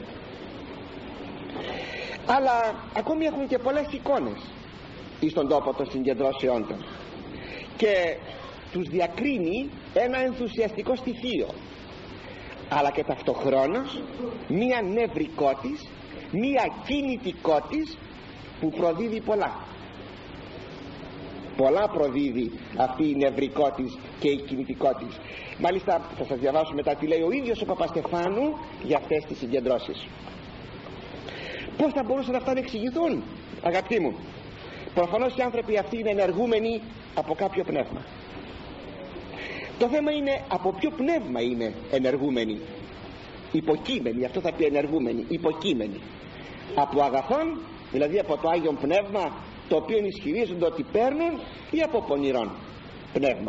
Αλλά ακόμη έχουν και πολλές εικόνες εις τον τόπο των συγκεντρώσεών των, και τους διακρίνει ένα ενθουσιαστικό στοιχείο, αλλά και ταυτοχρόνως μία νευρικότης, μία κινητικότης που προδίδει πολλά. Πολλά προδίδει αυτή η νευρικότης και η κινητικότης. Μάλιστα θα σας διαβάσω μετά τι λέει ο ίδιος ο Παπαστεφάνου για αυτές τις συγκεντρώσεις. Πώς θα μπορούσαν αυτά να εξηγηθούν, αγαπητοί μου? Προφανώς οι άνθρωποι αυτοί είναι ενεργούμενοι από κάποιο πνεύμα. Το θέμα είναι από ποιο πνεύμα είναι ενεργούμενοι. Υποκείμενοι, αυτό θα πει ενεργούμενοι, υποκείμενοι. Από αγαθόν, δηλαδή από το Άγιον Πνεύμα, το οποίο ισχυρίζονται ότι παίρνουν, ή από πονηρόν πνεύμα?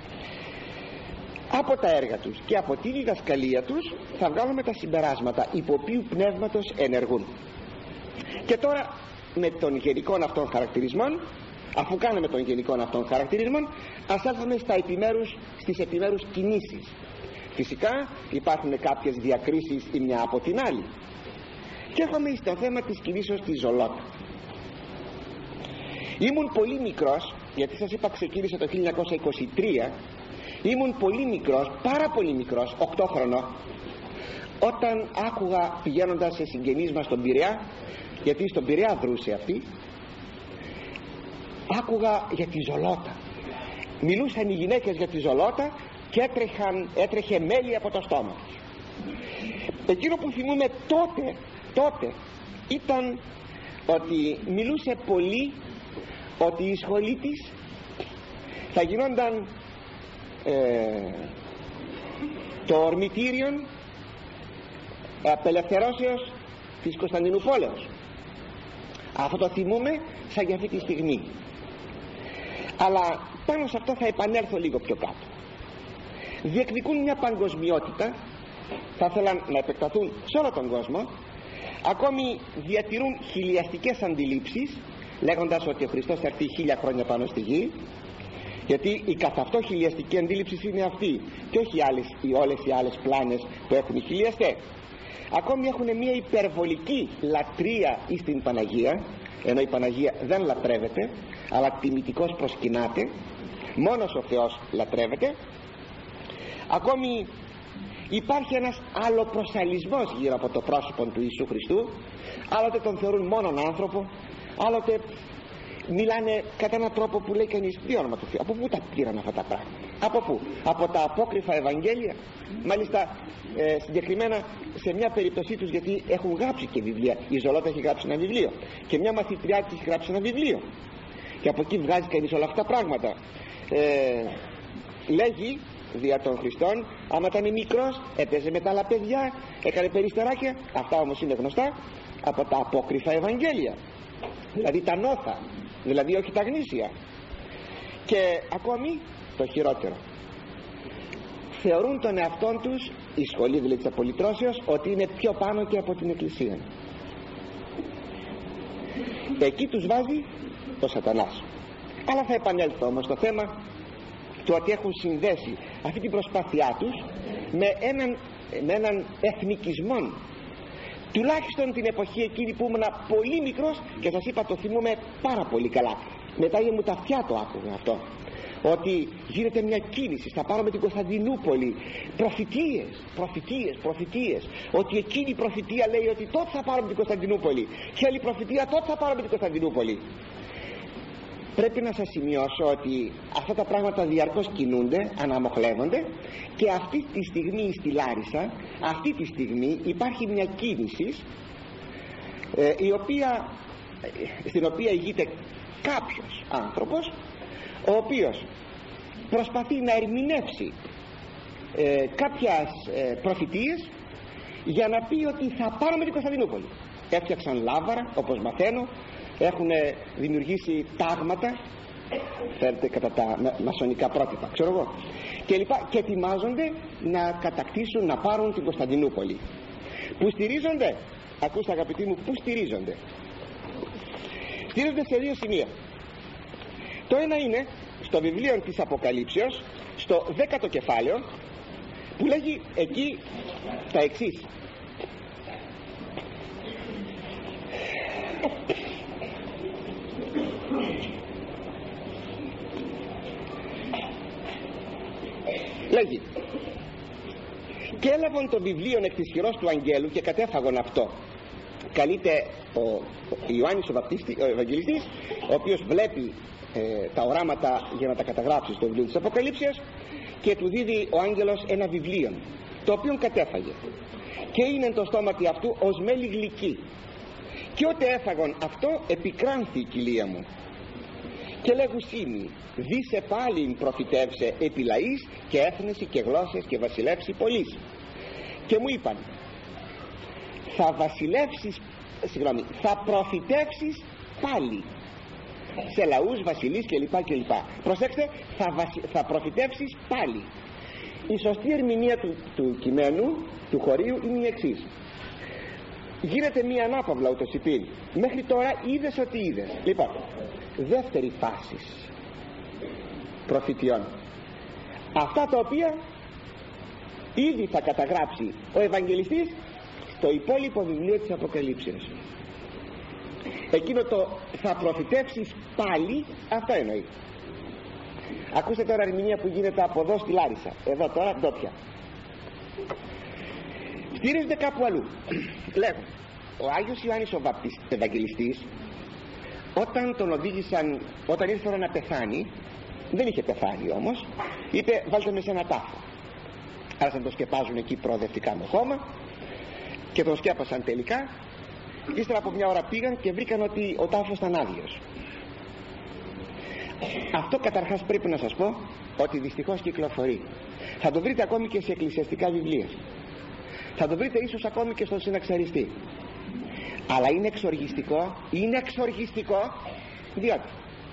Από τα έργα τους και από τη διδασκαλία τους θα βγάλουμε τα συμπεράσματα υπό ποιου πνεύματος ενεργούν. Και τώρα με των γενικών αυτών χαρακτηρισμών, αφού κάνουμε των γενικών αυτών χαρακτηρισμών, ας έλθουμε στα επιμέρους, στις επιμέρους κινήσεις. Φυσικά υπάρχουν κάποιες διακρίσεις η μια από την άλλη, και έρχομαι στο θέμα της κινήσεως της Ζολότα. Ήμουν πολύ μικρός, γιατί σας είπα ξεκίνησε το χίλια εννιακόσια είκοσι τρία, ήμουν πολύ μικρός, πάρα πολύ μικρός, οκτώ χρονών, όταν άκουγα, πηγαίνοντας σε συγγενείς μας στον Πειραιά, γιατί στον Πειραιά δρούσε αυτή, άκουγα για τη Ζολότα. Μιλούσαν οι γυναίκες για τη Ζολότα και έτρεχαν, έτρεχε μέλι από το στόμα τους. Εκείνο που θυμούμαι τότε, τότε ήταν ότι μιλούσε πολύ ότι η σχολή της θα γινόταν ε, το ορμητήριον απελευθερώσεως της Κωνσταντινούπολεως. Αυτό το θυμούμε σαν για αυτή τη στιγμή, αλλά πάνω σε αυτό θα επανέλθω λίγο πιο κάτω. Διεκδικούν μια παγκοσμιότητα, θα θέλαν να επεκταθούν σε όλο τον κόσμο, ακόμη διατηρούν χιλιαστικές αντιλήψεις, λέγοντας ότι ο Χριστός θα έρθει χίλια χρόνια πάνω στη γη, γιατί η καθ' αυτό χιλιαστική αντίληψη είναι αυτή και όχι άλλες, οι, όλες οι άλλες πλάνες που έχουν οι χιλιαστές. Ακόμη έχουν μια υπερβολική λατρεία εις την Παναγία, ενώ η Παναγία δεν λατρεύεται αλλά τιμητικώς προσκυνάται, μόνος ο Θεός λατρεύεται. Ακόμη υπάρχει ένας αλλοπροσαλισμός γύρω από το πρόσωπο του Ιησού Χριστού. Άλλοτε τον θεωρούν μόνον άνθρωπο, άλλοτε μιλάνε κατά έναν τρόπο που λέει κανείς τι όνομα του Θεού. Από πού τα πήραν αυτά τα πράγματα? Από πού? Από τα απόκριφα Ευαγγέλια? Μάλιστα ε, συγκεκριμένα σε μια περίπτωσή τους, γιατί έχουν γράψει και βιβλία. Η Ζολότα έχει γράψει ένα βιβλίο και μια μαθητριά της έχει γράψει ένα βιβλίο και από εκεί βγάζει κανείς όλα αυτά τα πράγματα. ε, λέγει δια των Χριστών, άμα ήταν μικρός έπαιζε με τα άλλα παιδιά, έκανε περιστεράκια. Αυτά όμως είναι γνωστά από τα απόκριφα Ευαγγέλια, δηλαδή τα νόθα, δηλαδή όχι τα γνήσια. Και ακόμη το χειρότερο, θεωρούν τον εαυτόν τους, η σχολή δηλαδή της απολυτρώσεως, ότι είναι πιο πάνω και από την Εκκλησία. Εκεί τους βάζει ο Σατανάς. Αλλά θα επανέλθω όμως στο θέμα του ότι έχουν συνδέσει αυτή την προσπάθειά τους με έναν, με έναν εθνικισμό, τουλάχιστον την εποχή εκείνη που ήμουν πολύ μικρός, και σας είπα το θυμούμαι πάρα πολύ καλά. Μετά μου τα αυτιά το άκουγα αυτό, ότι γίνεται μια κίνηση, θα πάρουμε την Κωνσταντινούπολη, προφητείες, προφητείες, προφητείες, ότι εκείνη η προφητεία λέει ότι τότε θα πάρουμε την Κωνσταντινούπολη και άλλη προφητεία τότε θα πάρουμε την Κωνσταντινούπολη. Πρέπει να σας σημειώσω ότι αυτά τα πράγματα διαρκώς κινούνται, αναμοχλεύονται, και αυτή τη στιγμή στη Λάρισα, αυτή τη στιγμή υπάρχει μια κίνηση ε, η οποία, στην οποία ηγείται κάποιος άνθρωπος, ο οποίος προσπαθεί να ερμηνεύσει ε, κάποιες ε, προφητείες για να πει ότι θα πάρουμε την Κωνσταντινούπολη. Έφτιαξαν λάβαρα, όπως μαθαίνω, έχουν δημιουργήσει τάγματα, φέρετε κατά τα μασονικά πρότυπα, ξέρω εγώ, και λοιπά, και ετοιμάζονται να κατακτήσουν, να πάρουν την Κωνσταντινούπολη. Που στηρίζονται, ακούστε αγαπητοί μου, που στηρίζονται? Στηρίζονται σε δύο σημεία. Το ένα είναι στο βιβλίο της Αποκαλύψεως, στο δέκατο κεφάλαιο, που λέγει εκεί τα εξής: λέγει, και έλαβαν το βιβλίο εκ της χειρός του αγγέλου και κατέφαγον αυτό. Καλείται ο Ιωάννης ο, Βαπτίστη, ο Ευαγγελιστής, ο οποίος βλέπει ε, τα οράματα για να τα καταγράψει στο βιβλίο της Αποκαλύψεως, και του δίδει ο άγγελος ένα βιβλίο, το οποίο κατέφαγε, και είναι το στόματι αυτού ως μέλι γλυκή, και ότε έφαγον αυτό επικράνθη η κοιλία μου, και λέγουσίμι, δίσε πάλιν προφητεύσε επί λαής και έθνεση και γλώσσες και βασιλεύσει πολλής. Και μου είπαν, θα βασιλεύσεις, συγγνώμη, θα προφητεύσεις πάλι σε λαούς, βασιλείς κλπ. κλπ. Προσέξτε, θα, βασι... θα προφητεύσεις πάλι. Η σωστή ερμηνεία του, του κειμένου, του χωρίου, είναι η εξής: γίνεται μία ανάπαυλα ούτως υπήν. Μέχρι τώρα είδες ότι είδες. Λοιπόν, δεύτερη φάση προφητιών, αυτά τα οποία ήδη θα καταγράψει ο Ευαγγελιστής στο υπόλοιπο βιβλίο της Αποκαλύψεως. Εκείνο το θα προφητεύσεις πάλι, αυτό εννοεί. Ακούστε τώρα ερμηνεία που γίνεται από εδώ στη Λάρισα, εδώ τώρα ντόπια. Στηρίζονται κάπου αλλού. Λέγω, ο Άγιος Ιωάννης ο Ευαγγελιστής, όταν τον οδήγησαν, όταν ήρθε ώρα να πεθάνει, δεν είχε πεθάνει όμως, είπε βάλτε με σε ένα τάφο. Άρχισαν να το σκεπάζουν εκεί προοδευτικά με χώμα και τον σκέπασαν τελικά. Ύστερα από μια ώρα πήγαν και βρήκαν ότι ο τάφος ήταν άδειος. Αυτό καταρχάς πρέπει να σας πω ότι δυστυχώς κυκλοφορεί. Θα το βρείτε ακόμη και σε εκκλησιαστικά βιβλία, θα το βρείτε ίσως ακόμη και στον συναξαριστή. Αλλά είναι εξοργιστικό, είναι εξοργιστικό, διότι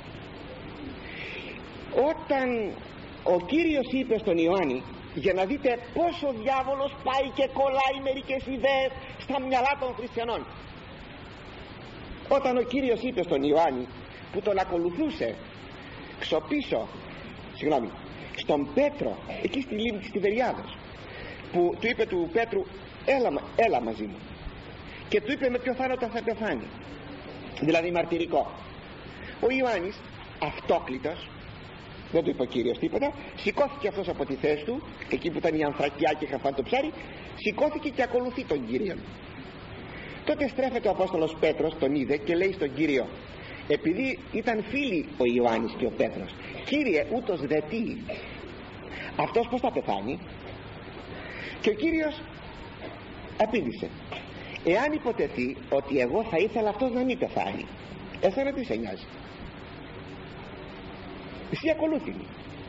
όταν ο Κύριος είπε στον Ιωάννη, για να δείτε πόσο ο διάβολος πάει και κολλάει μερικές ιδέες στα μυαλά των χριστιανών, Όταν ο Κύριος είπε στον Ιωάννη, που τον ακολουθούσε ξοπίσω, συγγνώμη, στον Πέτρο εκεί στη λίμνη της Τιβεριάδος, που του είπε του Πέτρου, έλα, έλα μαζί μου, και του είπε με ποιο θάνατο θα πεθάνει, δηλαδή μαρτυρικό. Ο Ιωάννης, αυτόκλητος, δεν του είπε ο Κύριος τίποτα, σηκώθηκε αυτός από τη θέση του, εκεί που ήταν η ανθρακιά και είχαν φάει το ψάρι, σηκώθηκε και ακολουθεί τον Κύριο. Τότε στρέφεται ο Απόστολος Πέτρος, τον είδε και λέει στον Κύριο, επειδή ήταν φίλοι ο Ιωάννης και ο Πέτρος, Κύριε, ούτως δε τι, αυτός πως θα πεθάνει? Και ο Κύριος απήντησε, εάν υποτεθεί ότι εγώ θα ήθελα αυτός να μην πεθάνει, εσένα τι σε νοιάζει? Εσύ ακολούθηνη.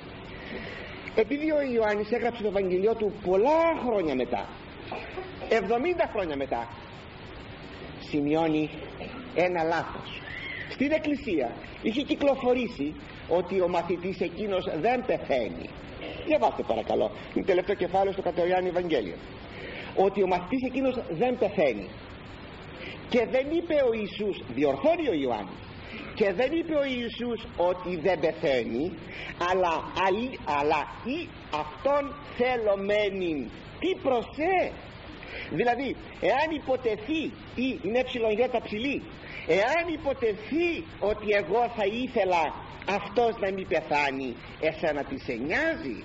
Επειδή ο Ιωάννης έγραψε το Ευαγγελιό του πολλά χρόνια μετά, εβδομήντα χρόνια μετά, σημειώνει ένα λάθος. Στην Εκκλησία είχε κυκλοφορήσει ότι ο μαθητής εκείνος δεν πεθαίνει. Διαβάστε παρακαλώ, είναι τελευταίο κεφάλαιο στο Κατεωιάννη Ευαγγέλιο, ότι ο μαθητής εκείνος δεν πεθαίνει. Και δεν είπε ο Ιησούς, διορθώνει ο Ιωάννης, και δεν είπε ο Ιησούς ότι δεν πεθαίνει, αλλά, αλή, αλλά ή αυτόν θέλωμένην, τι προσέ. Δηλαδή, εάν υποτεθεί, ή είναι εψιλονιώτα ψηλή, εάν υποτεθεί ότι εγώ θα ήθελα αυτός να μην πεθάνει, εσένα τι σε νοιάζει?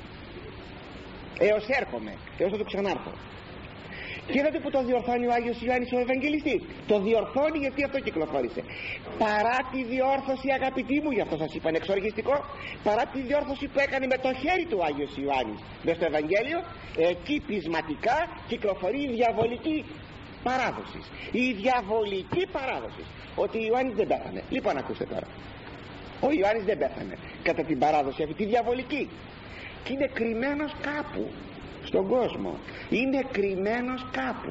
Έως έρχομαι, έως θα του ξανάρθω. Και είδατε που το διορθώνει ο Άγιος Ιωάννης ο Ευαγγελιστής? Το διορθώνει γιατί αυτό κυκλοφόρησε. Παρά τη διόρθωση, αγαπητοί μου, γι' αυτό σας είπα εξοργιστικό, παρά τη διόρθωση που έκανε με το χέρι του Άγιος Ιωάννης μες στο Ευαγγέλιο, εκεί πεισματικά κυκλοφορεί η διαβολική παράδοση. Η διαβολική παράδοση ότι ο Ιωάννης δεν πέθανε. Λοιπόν, ακούστε τώρα, ο Ιωάννης δεν πέθανε κατά την παράδοση αυτή τη διαβολική, και είναι κρυμμένος κάπου στον κόσμο, είναι κρυμμένος κάπου.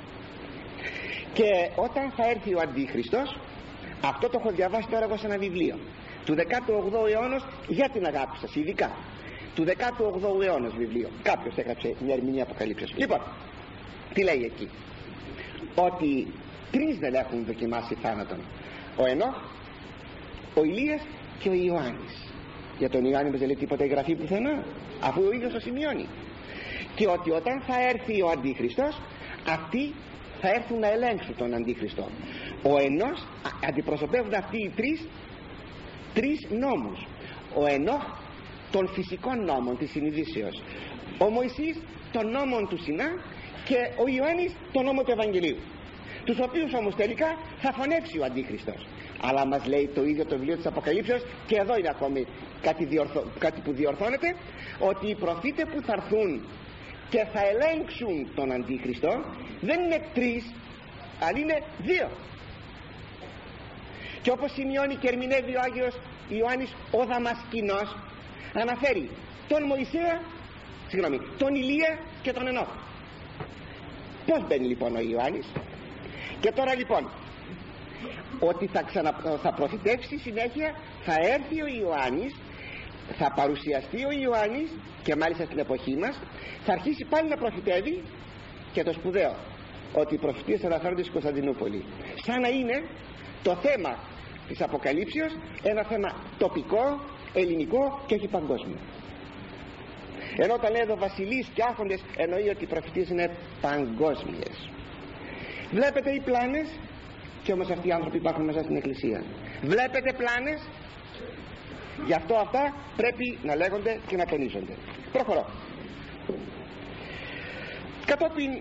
Και όταν θα έρθει ο Αντίχριστος, αυτό το έχω διαβάσει τώρα εγώ σε ένα βιβλίο του δέκατου όγδοου αιώνος, για την αγάπη σας ειδικά, του δέκατου όγδοου αιώνος βιβλίο, κάποιος έγραψε μια ερμηνεία Αποκαλύψεως. Λοιπόν, τι λέει εκεί? Ότι τρεις δεν έχουν δοκιμάσει θάνατον, ο Ενώχ, ο Ηλίας και ο Ιωάννης. Για τον Ιωάννη δεν λέει τίποτα η Γραφή πουθενά, αφού ο ίδιος το σημειώνει. Και ότι όταν θα έρθει ο Αντίχριστος, αυτοί θα έρθουν να ελέγξουν τον Αντίχριστο. Ο Ενώχ, αντιπροσωπεύουν αυτοί οι τρεις τρεις νόμους. Ο Ενώχ των φυσικών νόμων της συνειδήσεως, ο Μωυσής των νόμων του Σινά και ο Ιωάννης τον νόμο του Ευαγγελίου, τους οποίους όμως τελικά θα φωνεύσει ο Αντίχριστος. Αλλά μας λέει το ίδιο το βιβλίο της Αποκαλύψεως, και εδώ είναι ακόμη κάτι, διορθω... κάτι που διορθώνεται, ότι οι προφήτες που θα έρθουν και θα ελέγξουν τον Αντίχριστο δεν είναι τρεις, αλλά είναι δύο. Και όπως σημειώνει και ερμηνεύει ο Άγιος Ιωάννης ο Δαμασκηνός, αναφέρει τον Μωυσέα, συγγνώμη, τον Ηλία και τον Ενώχ. Πώς μπαίνει λοιπόν ο Ιωάννης? Και τώρα λοιπόν, ότι θα, ξανα, θα προφητεύσει συνέχεια, θα έρθει ο Ιωάννης, θα παρουσιαστεί ο Ιωάννης, και μάλιστα στην εποχή μας θα αρχίσει πάλι να προφητεύει. Και το σπουδαίο, ότι οι προφητείες αναφέρονται στην Κωνσταντινούπολη, σαν να είναι το θέμα της Αποκαλύψεως ένα θέμα τοπικό, ελληνικό και όχι παγκόσμιο. Ενώ όταν λέει εδώ βασιλείς και άρχοντες, εννοεί ότι οι προφητείες είναι παγκόσμιες. Βλέπετε οι πλάνες, και όμως αυτοί οι άνθρωποι υπάρχουν μέσα στην Εκκλησία. Βλέπετε πλάνες, γι' αυτό αυτά πρέπει να λέγονται και να τονίζονται. Προχωρώ. Κατόπιν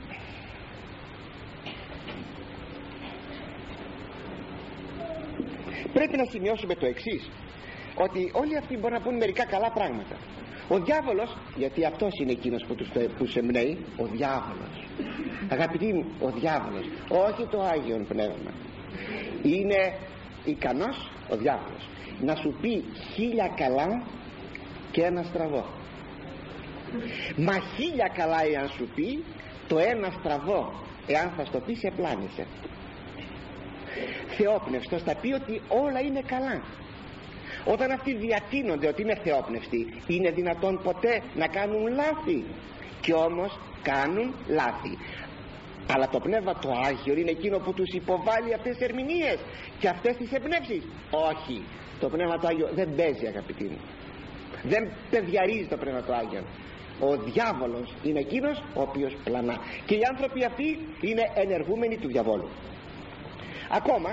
πρέπει να σημειώσουμε το εξής, ότι όλοι αυτοί μπορούν να πούν μερικά καλά πράγματα. Ο διάβολος, γιατί αυτός είναι εκείνος που τους που σε εμπνέει, ο διάβολος, αγαπητοί μου, ο διάβολος, όχι το Άγιον Πνεύμα, είναι ικανός ο διάβολος να σου πει χίλια καλά και ένα στραβό. Μα χίλια καλά εάν σου πει, το ένα στραβό εάν θα στο πει σε πλάνησε. Θεόπνευστος θα πει ότι όλα είναι καλά. Όταν αυτοί διατείνονται ότι είναι θεόπνευστοι, είναι δυνατόν ποτέ να κάνουν λάθη? Και όμως κάνουν λάθη. Αλλά το Πνεύμα το Άγιο είναι εκείνο που τους υποβάλλει αυτές τις ερμηνείες και αυτές τις εμπνεύσεις. Όχι, το Πνεύμα το Άγιο δεν παίζει, αγαπητοί μου, δεν παιδιαρίζει το Πνεύμα το Άγιο. Ο διάβολος είναι εκείνος ο οποίος πλανά, και οι άνθρωποι αυτοί είναι ενεργούμενοι του διαβόλου. Ακόμα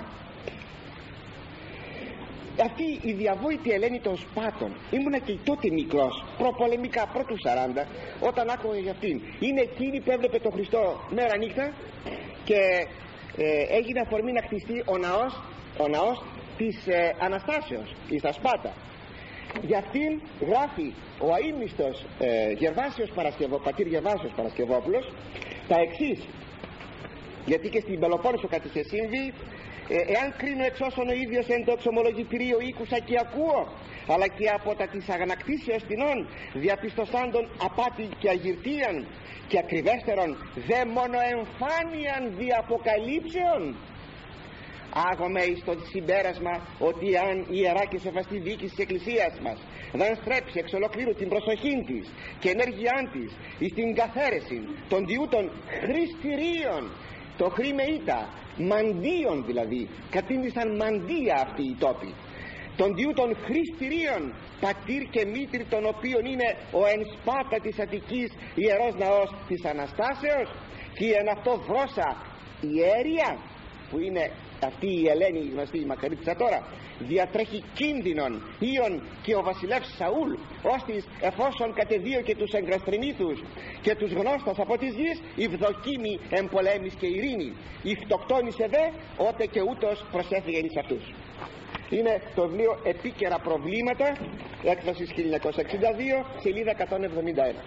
αυτή η διαβόητη Ελένη των Σπάτων, ήμουνα και τότε μικρός, προπολεμικά, πρώτου σαράντα, όταν άκουγα για αυτήν. Είναι εκείνη που έβλεπε τον Χριστό μέρα νύχτα και ε, έγινε αφορμή να χτιστεί ο ναός, ο ναός της ε, Αναστάσεως στα Σπάτα. Για αυτήν γράφει ο αείμνηστος ε, Γερβάσιος Παρασκευό, πατήρ Γερβάσιος Παρασκευόπουλος τα εξής, γιατί και στην Πελοπόννησο κάτι σε σύμβει. Ε, εάν κρίνω εξ όσων ο ίδιος εν το εξομολογητηρίο ήκουσα και ακούω, αλλά και από τα της αγανακτήσεως τεινών διαπιστωσάντων απάτη και αγυρτίαν, και ακριβέστερον δε μόνο εμφάνιαν δι' αποκαλύψεων, άγομαι εις το συμπέρασμα ότι αν η ιερά και σεβαστή διοίκηση της Εκκλησίας μας δεν στρέψει εξ ολοκλήρου την προσοχή της και ενέργειά της εις την καθαίρεση των διούτων χριστηρίων, το χρήμεϊτα, μαντίων δηλαδή, κατήντησαν μαντία αυτοί οι τόποι, των διούτων χριστηρίων, πατήρ και μήτρη των οποίων είναι ο εν Σπάτα της Αττικής ιερός ναός της Αναστάσεως, και εν αυτό δρώσα ιέρια, που είναι αυτή η Ελένη η γνωστή, η μακαρίτησα τώρα, διατρέχει κίνδυνον ήων και ο βασιλεύς Σαούλ, ώστις εφόσον κατεδίω και τους εγκραστρινήθους και τους γνώστας από της γης, η βδοκίμη εμπολέμης και ειρήνη, η φτοκτόνησε δε, ότε και ούτως προσέφυγεν εις αυτούς. Είναι το βιβλίο Επίκαιρα Προβλήματα, έκδοσης χίλια εννιακόσια εξήντα δύο, σελίδα εκατόν εβδομήντα ένα.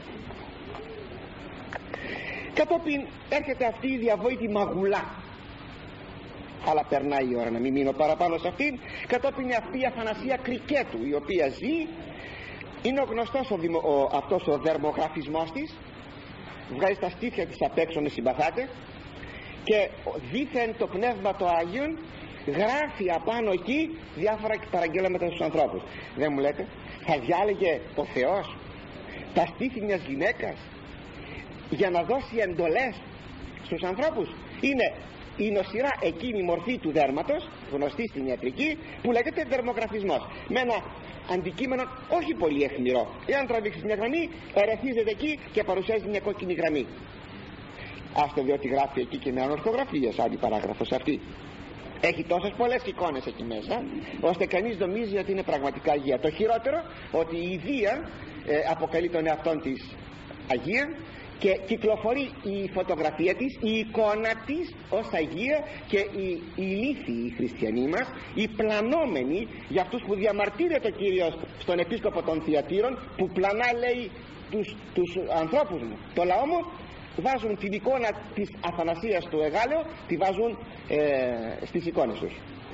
Κατόπιν έρχεται αυτή η διαβόητη Μαγουλά, αλλά περνάει η ώρα, να μην μείνω παραπάνω σε αυτήν. Κατόπιν είναι αυτή η Αθανασία Κρικέτου, η οποία ζει, είναι ο γνωστός ο δημο, ο, αυτός ο δερμογραφισμός της, βγάζει τα στήθια της απ' έξω, με συμπαθάτε, και δήθεν το Πνεύμα το Άγιον γράφει απάνω εκεί διάφορα παραγγέλματα στους ανθρώπους. Δεν μου λέτε, θα διάλεγε ο Θεός τα στήθη μιας γυναίκας για να δώσει εντολές στους ανθρώπους? Είναι η νοσηρά εκείνη η μορφή του δέρματος, γνωστή στην ιατρική, που λέγεται δερμογραφισμός, με ένα αντικείμενο όχι πολύ αιχμηρό. Εάν τραβήξεις μια γραμμή, ερεθίζεται εκεί και παρουσιάζει μια κόκκινη γραμμή. Άστο, διότι γράφει εκεί και με ανορθογραφία σαν παράγραφος αυτή. Έχει τόσες πολλές εικόνες εκεί μέσα, ώστε κανείς νομίζει ότι είναι πραγματικά Αγία. Το χειρότερο, ότι η Δία ε, αποκαλεί τον εαυτόν της Αγία, και κυκλοφορεί η φωτογραφία της, η εικόνα της ως Αγία, και οι ηλίθιοι οι χριστιανοί μας, οι πλανόμενοι, για αυτούς που διαμαρτύρεται ο Κύριος στον επίσκοπο των Θειατήρων, που πλανά λέει τους, τους ανθρώπους μου, το λαό μου, βάζουν την εικόνα της Αθανασίας του Εγάλεου, τη βάζουν ε, στις εικόνες τους.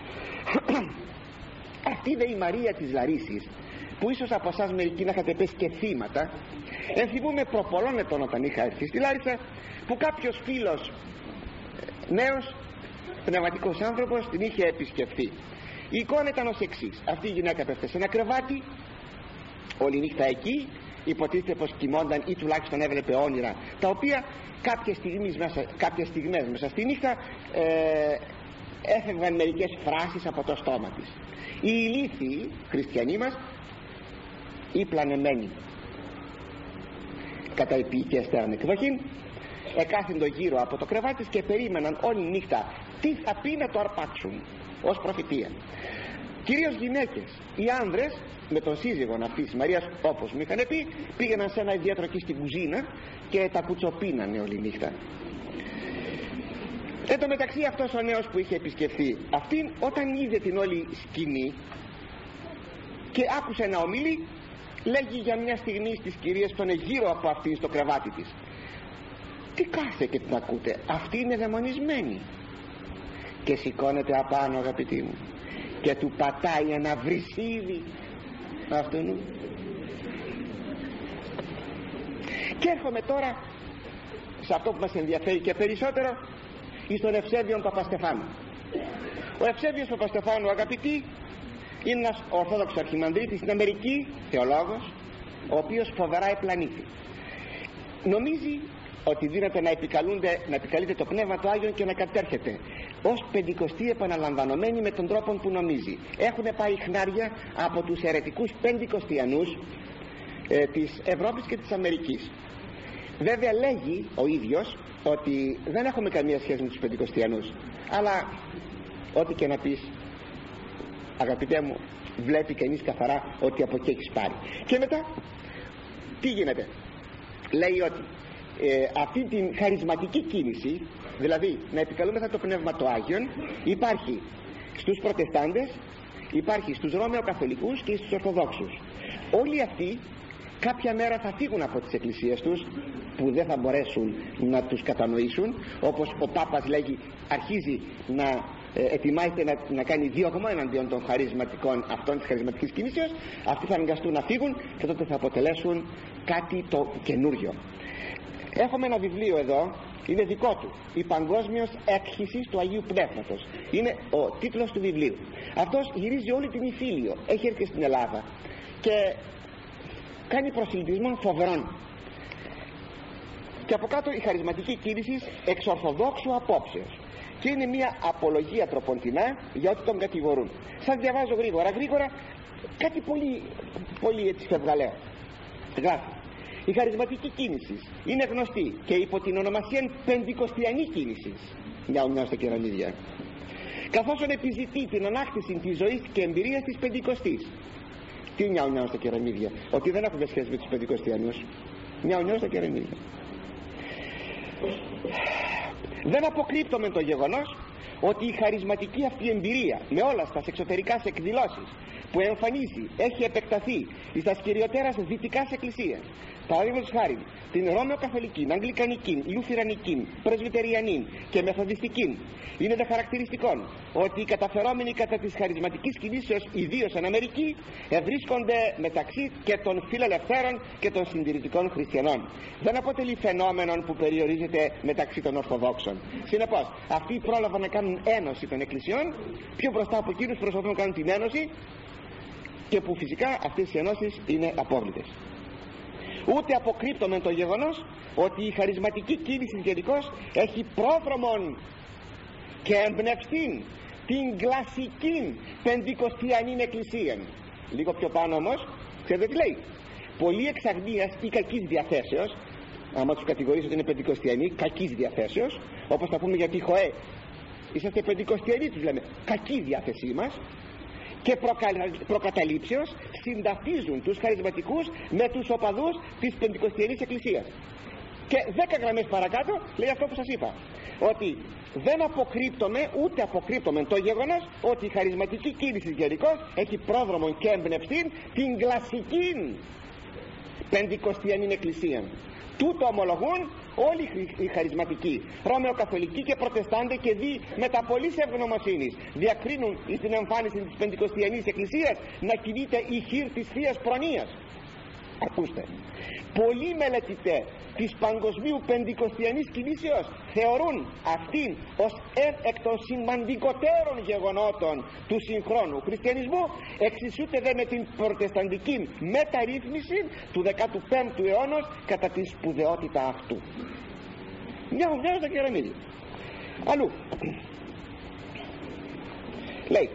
Αυτή δε η Μαρία της Λαρίσης, που ίσως από εσάς μερικοί να είχατε πέσει και θύματα, ενθυμούμε προπολών ετών όταν είχα έρθει στη Λάρισα, που κάποιος φίλος νέος πνευματικός άνθρωπος την είχε επισκεφθεί. Η εικόνα ήταν ως εξής: αυτή η γυναίκα πέφτει σε ένα κρεβάτι όλη νύχτα εκεί, υποτίθεται πως κοιμόνταν ή τουλάχιστον έβλεπε όνειρα, τα οποία κάποιες στιγμές μέσα, κάποιες στιγμές μέσα στη νύχτα ε, έφευγαν μερικές φράσεις από το στόμα της. Οι ηλίθιοι χριστιανοί μας, οι πλανεμένοι κατά επίοικια στέραν εκδοχή, εκάθεντο γύρω από το κρεβάτι και περίμεναν όλη νύχτα τι θα πει να το αρπάξουν ως προφητεία. Κυρίως γυναίκες. Οι άνδρες με τον σύζυγο αυτής της Μαρίας, όπως μου είχαν πει, πήγαιναν σε ένα ιδιαίτερο εκεί στην κουζίνα και τα κουτσοπίνανε όλη νύχτα. Εν τω μεταξύ, αυτός ο νέος που είχε επισκεφθεί αυτήν, όταν είδε την όλη σκηνή και άκουσε να ομιλεί, λέγει για μια στιγμή στις κυρίες που είναι γύρω από αυτήν στο κρεβάτι της: τι κάθε και την ακούτε, αυτή είναι δαιμονισμένη. Και σηκώνεται απάνω, αγαπητοί μου, και του πατάει ένα βρυσίδι αυτού. Και έρχομαι τώρα σε αυτό που μας ενδιαφέρει και περισσότερο, εις τον Ευσέβιον Παπαστεφάνου. Ο Ευσέβιος Παπαστεφάνου, αγαπητοί, είναι ένας Ορθόδοξος Αρχιμανδρίτης στην Αμερική, θεολόγος, ο οποίος φοβερά επλανήθη. Νομίζει ότι δύναται να, να επικαλείται το Πνεύμα του Άγιον και να κατέρχεται ως πεντηκοστή επαναλαμβανωμένη με τον τρόπο που νομίζει. Έχουν πάει χνάρια από τους αιρετικούς πεντηκοστιανούς ε, της Ευρώπης και της Αμερικής. Βέβαια λέγει ο ίδιος ότι δεν έχουμε καμία σχέση με τους πεντηκοστιανούς, αλλά ό,τι και να πεις, αγαπητέ μου, βλέπει κανείς καθαρά ότι από εκεί έχεις πάρει. Και μετά τι γίνεται? Λέει ότι ε, αυτή την χαρισματική κίνηση, δηλαδή να επικαλούμεθα το Πνεύμα το Άγιον, υπάρχει στους Προτεστάντες, υπάρχει στους Ρώμαιο-Καθολικούς και στους Ορθοδόξους. Όλοι αυτοί κάποια μέρα θα φύγουν από τις εκκλησίες τους, που δεν θα μπορέσουν να τους κατανοήσουν, όπως ο Πάπας λέγει, αρχίζει να ε, ετοιμάζεται να, να κάνει διώγμα εναντίον των χαρισματικών αυτών της χαρισματικής κίνησης. Αυτοί θα αναγκαστούν να φύγουν και τότε θα αποτελέσουν κάτι το καινούριο. Έχουμε ένα βιβλίο εδώ, είναι δικό του, η Παγκόσμιος Έκχυσης του Αγίου Πνεύματος, είναι ο τίτλος του βιβλίου. Αυτός γυρίζει όλη την Ιφίλιο, έχει έρθει στην Ελλάδα και κάνει προσιλητισμό φοβερών. Και από κάτω η χαρισματική κίνηση εξ ορθοδόξου απόψεως, και είναι μια απολογία τροποντινά για ό,τι τον κατηγορούν. Σας διαβάζω γρήγορα γρήγορα κάτι πολύ, πολύ έτσι φευγαλαίο. Γράφει: η χαρισματική κίνηση είναι γνωστή και υπό την ονομασία πεντηκοστιανή κίνηση, μια μια στα κεραμίδια, καθώς επιζητεί την ανάκτηση της ζωής και εμπειρίας της πεντηκοστής. Τι νιάου νιάου στα κεραμίδια? Ότι δεν έχουμε σχέση με τους πεντηκοστιανούς. Νιάου νιάου στα κεραμίδια. Δεν αποκρύπτουμε το γεγονός ότι η χαρισματική αυτή εμπειρία με όλα στα εξωτερικά εκδηλώσεις που εμφανίζει έχει επεκταθεί στα κυριωτέρας δυτικάς εκκλησίας, παραδείγματος χάρη την Ρώμαιο-Καθολική, Αγγλικανική, Λουθυρανική, Πρεσβυτεριανή και Μεθοδιστική. Είναι δε χαρακτηριστικό ότι οι καταφερόμενοι κατά της χαρισματικής κινήσεως, ιδίως εν Αμερική, ευρίσκονται μεταξύ και των φιλελευθέρων και των συντηρητικών χριστιανών. Δεν αποτελεί φαινόμενο που περιορίζεται μεταξύ των Ορθοδόξων. Συνεπώς, αυτοί πρόλαβαν να κάνουν ένωση των εκκλησιών, πιο μπροστά από εκείνους προσπαθούν να κάνουν την ένωση, και που φυσικά αυτές οι ενώσεις είναι απόβλητες. Ούτε αποκρύπτουμε το γεγονός ότι η χαρισματική κίνηση γενικώς έχει πρόδρομον και εμπνευστήν την κλασική πεντηκοστιανή εκκλησία. Λίγο πιο πάνω όμως, ξέρετε τι λέει? Πολλοί εξ αγνίας ή κακής διαθέσεως, άμα τους κατηγορείς ότι είναι πεντηκοστιανοί, κακής διαθέσεως, όπως θα πούμε για τη ΧΟΕ, είσαστε πεντηκοστιανοί, τους λέμε, κακή διάθεσή μας, και προκα... προκαταλήψεως συνταυτίζουν τους χαρισματικούς με τους οπαδούς της πεντηκοστιανής εκκλησίας. Και δέκα γραμμές παρακάτω λέει αυτό που σας είπα, ότι δεν αποκρύπτουμε ούτε αποκρύπτουμε το γεγονός ότι η χαρισματική κίνηση γενικώς έχει πρόδρομο και εμπνευστή την κλασική πεντηκοστιανή εκκλησία. Τούτο ομολογούν όλοι οι χαρισματικοί, Ρώμαιο-Καθολικοί και Προτεστάντε, και δι με τα πολλής ευγνωμοσύνης διακρίνουν στην εμφάνιση της πεντηκοστιανής εκκλησίας να κινείται η χείρ της Θείας Προνοίας. Ακούστε, πολλοί μελετητές της παγκοσμίου πεντηκοστιανής κινήσεως θεωρούν αυτήν ως ένα εκ των σημαντικότερων γεγονότων του συγχρόνου χριστιανισμού, εξισούται δε με την προτεσταντική μεταρρύθμιση του δεκάτου πέμπτου αιώνα κατά τη σπουδαιότητα αυτού. Μια μια στα κεραμίδια. Αλλού λέει,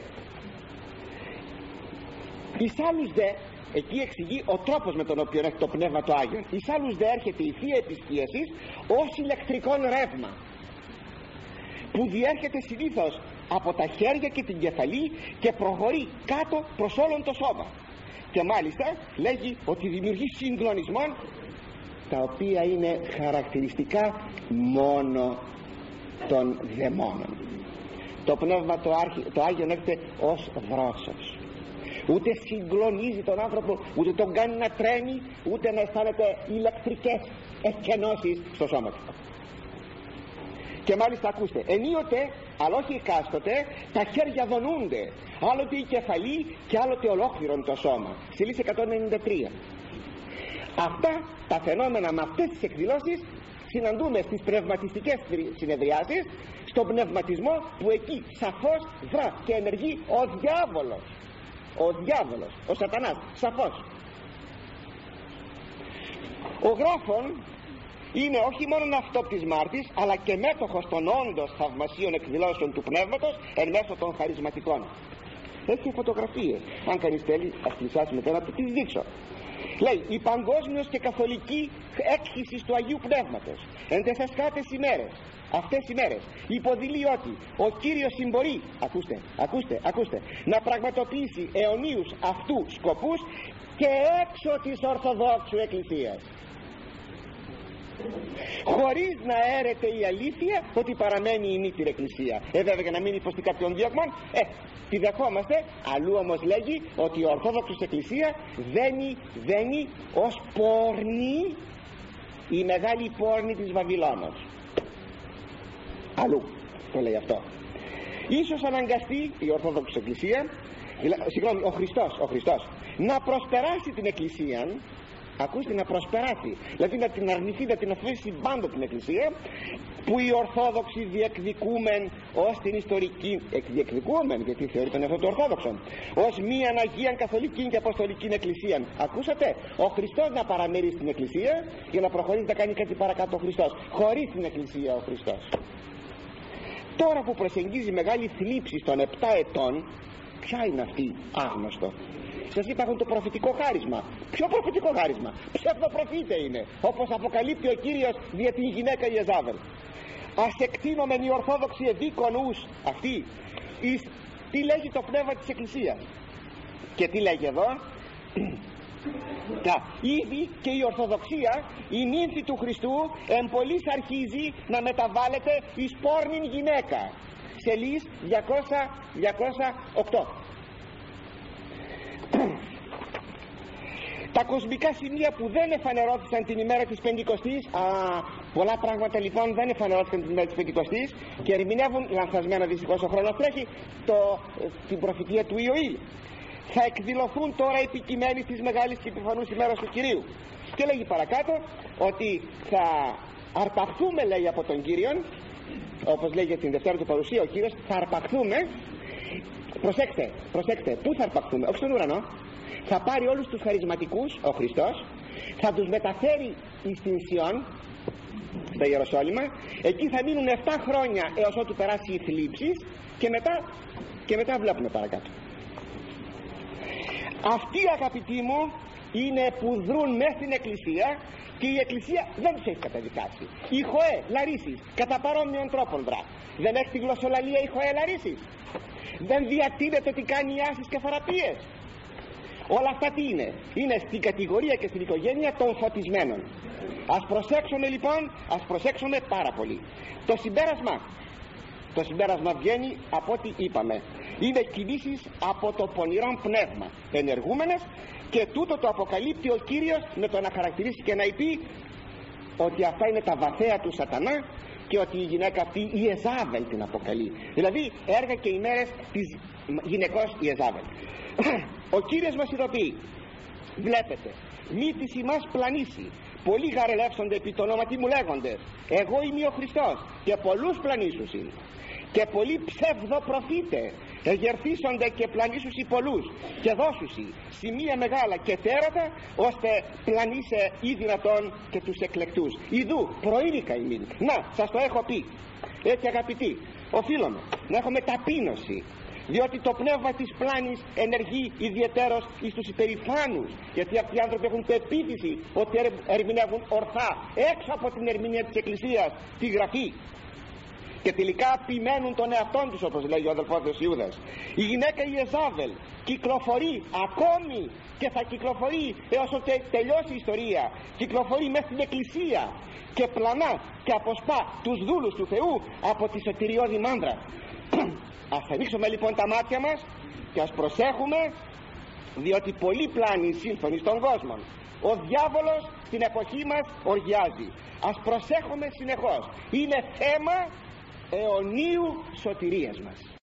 εις άλλους δε, εκεί εξηγεί ο τρόπος με τον οποίο έχει το Πνεύμα το Άγιον, εις άλλους δε έρχεται η Θεία Επιστίαση ως ηλεκτρικό ρεύμα που διέρχεται συνήθως από τα χέρια και την κεφαλή και προχωρεί κάτω προς όλον το σώμα, και μάλιστα λέγει ότι δημιουργεί συγκλονισμών τα οποία είναι χαρακτηριστικά μόνο των δαιμόνων. Το Πνεύμα το, Άρχι, το Άγιον έρχεται ως δρόσος, ούτε συγκλονίζει τον άνθρωπο, ούτε τον κάνει να τρέμει, ούτε να αισθάνεται ηλεκτρικές εκκενώσεις στο σώμα του. Και μάλιστα ακούστε, ενίοτε, αλλά όχι εκάστοτε, τα χέρια δονούνται, άλλοτε η κεφαλή και άλλοτε ολόκληρον το σώμα. Σελίδα εκατόν ενενήντα τρία. Αυτά τα φαινόμενα με αυτές τις εκδηλώσεις συναντούμε στις πνευματιστικές συνεδριάσεις, στον πνευματισμό, που εκεί σαφώς δρά και ενεργεί ο διάβολος. Ο διάβολος, ο σατανάς, σαφώς. Ο γράφων είναι όχι μόνο αυτόπτης αλλά και μέτοχος των όντως θαυμασίων εκδηλώσεων του πνεύματος εν μέσω των χαρισματικών. Έχει φωτογραφίες, αν κανείς θέλει ας πλησιάσει μετά να του τις δείξω. Λέει η παγκόσμιος και καθολική έκχυση του Αγίου Πνεύματος εν τες εσχάτες ημέρες, αυτές οι μέρες υποδηλεί ότι ο Κύριος συμπορεί, ακούστε, ακούστε, ακούστε, να πραγματοποιήσει αιωνίους αυτού σκοπούς και έξω της Ορθοδόξου Εκκλησίας, χωρίς να έρεται η αλήθεια ότι παραμένει η νύτηρη Εκκλησία. Ε βέβαια για να μην υποστεί κάποιον διώγμον, ε, τη δεχόμαστε. Αλλού όμως λέγει ότι η Ορθόδοξη Εκκλησία δένει, δένει ως πόρνη η μεγάλη πόρνη της Βαβυλώνος. Αλλού το λέει αυτό. Ίσως αναγκαστεί η Ορθόδοξη Εκκλησία, συγγνώμη, ο Χριστός, ο Χριστός να προσπεράσει την Εκκλησία. Ακούστε, να προσπεράσει, δηλαδή να την αρνηθεί, να την αφήσει πάντα την Εκκλησία, που οι Ορθόδοξοι διεκδικούμεν ως την ιστορική, διεκδικούμεν γιατί θεωρεί τον εαυτό του Ορθόδοξον, ως μίαν Αγίαν Καθολική και Αποστολική Εκκλησία. Ακούσατε, ο Χριστός να παραμερεί στην Εκκλησία για να προχωρήσει να κάνει κάτι παρακάτω ο Χριστός, χωρίς την Εκκλησία ο Χριστός. Τώρα που προσεγγίζει μεγάλη θλίψη των επτά ετών, ποια είναι αυτή, άγνωστο. Σας είπα, έχουν το προφητικό χάρισμα. Ποιο προφητικό χάρισμα? Ψευδοπροφήτε είναι, όπως αποκαλύπτει ο Κύριος δια την γυναίκα Ιεζάβελ. Ας εκτείνομεν οι Ορθόδοξοι εδίκονους αυτοί. Εις, τι λέγει το πνεύμα της Εκκλησίας? Και τι λέγει εδώ? Να, ήδη και η Ορθοδοξία, η νύμφη του Χριστού, εμπολής αρχίζει να μεταβάλλεται εις πόρνην γυναίκα. Σελής διακόσια οκτώ. Τα κοσμικά σημεία που δεν εφανερώθησαν την ημέρα της Πεντηκοστής, α, πολλά πράγματα λοιπόν δεν εφανερώθησαν την ημέρα της Πεντηκοστής και ερμηνεύουν, λανθασμένα δυστυχώς ο χρόνος τρέχει, το, την προφητεία του Ιωήλ. Θα εκδηλωθούν τώρα επικειμένοι της μεγάλης και επιφανούς ημέρας του Κυρίου. Και λέγει παρακάτω ότι θα αρπαχθούμε, λέει, από τον Κύριον, όπως λέγει στην Δευτέρα του Παρουσία ο Κύριος, θα αρπαχθούμε. Προσέξτε, προσέξτε, πού θα αρπαχθούμε? Όχι στον ουρανό. Θα πάρει όλους τους χαρισματικούς ο Χριστός, θα τους μεταφέρει εις την Σιών, στα Ιεροσόλυμα. Εκεί θα μείνουν επτά χρόνια έως ότου περάσει η θλίψη και μετά, και μετά βλέπουμε παρακάτω. Αυτοί, αγαπητοί μου, είναι που δρούν μέσα στην Εκκλησία και η Εκκλησία δεν τους έχει καταδικάσει. Η Χοέ Λαρίσης κατά παρόμοιων τρόπων δρά. Δεν έχει τη γλωσσολαλία η Χοέ Λαρίσης? Δεν διατείνεται τι κάνει οι άσες και θεραπείες? Όλα αυτά τι είναι? Είναι στην κατηγορία και στην οικογένεια των φωτισμένων. Ας προσέξουμε λοιπόν, ας προσέξουμε πάρα πολύ. Το συμπέρασμα, το συμπέρασμα βγαίνει από ό,τι είπαμε. Είναι κινήσεις από το πονηρό πνεύμα ενεργούμενες, και τούτο το αποκαλύπτει ο Κύριος με το να χαρακτηρίσει και να πει ότι αυτά είναι τα βαθαία του σατανά και ότι η γυναίκα αυτή η Ιεζάβελ την αποκαλεί. Δηλαδή έργα και ημέρες της γυναικός Ιεζάβελ. Ο Κύριος μας ειδοποιεί, βλέπετε, μη της ημάς πλανήσει, πολλοί γαρελεύσονται επί το όνομα τι μου λέγονται, εγώ είμαι ο Χριστός, και πολλούς πλανήσουσιν, και πολλοί ψευδοπροφήτε εγερθήσονται και πλανήσουσι πολλούς, και δώσουσι σημεία μεγάλα και τέρατα, ώστε πλανήσε ή δυνατόν και τους εκλεκτούς. Ιδού προείρικα ημίν. Να, σας το έχω πει. Έτσι, αγαπητοί, οφείλουμε να έχουμε ταπείνωση, διότι το πνεύμα της πλάνης ενεργεί ιδιαιτέρως εις τους υπερηφάνους, γιατί αυτοί οι άνθρωποι έχουν πεποίθηση ότι ερμηνεύουν ορθά έξω από την ερμηνεία της Εκκλησίας τη Γραφή, και τελικά ποιμένουν τον εαυτόν τους, όπως λέγει ο αδελφός της Ιούδας. Η γυναίκα Ιεζάβελ κυκλοφορεί ακόμη και θα κυκλοφορεί έως ότι τελειώσει η ιστορία, κυκλοφορεί μέσα στην Εκκλησία και πλανά και αποσπά τους δούλους του Θεού από τη σωτηριώδη μάνδρα. Ας ανοίξουμε λοιπόν τα μάτια μας και ας προσέχουμε, διότι πολλοί πλάνοι σύμφωνοι στον κόσμο. Ο διάβολος στην εποχή μας οργιάζει. Ας προσέχουμε συνεχώς. Είναι θέμα αιωνίου σωτηρίας μας.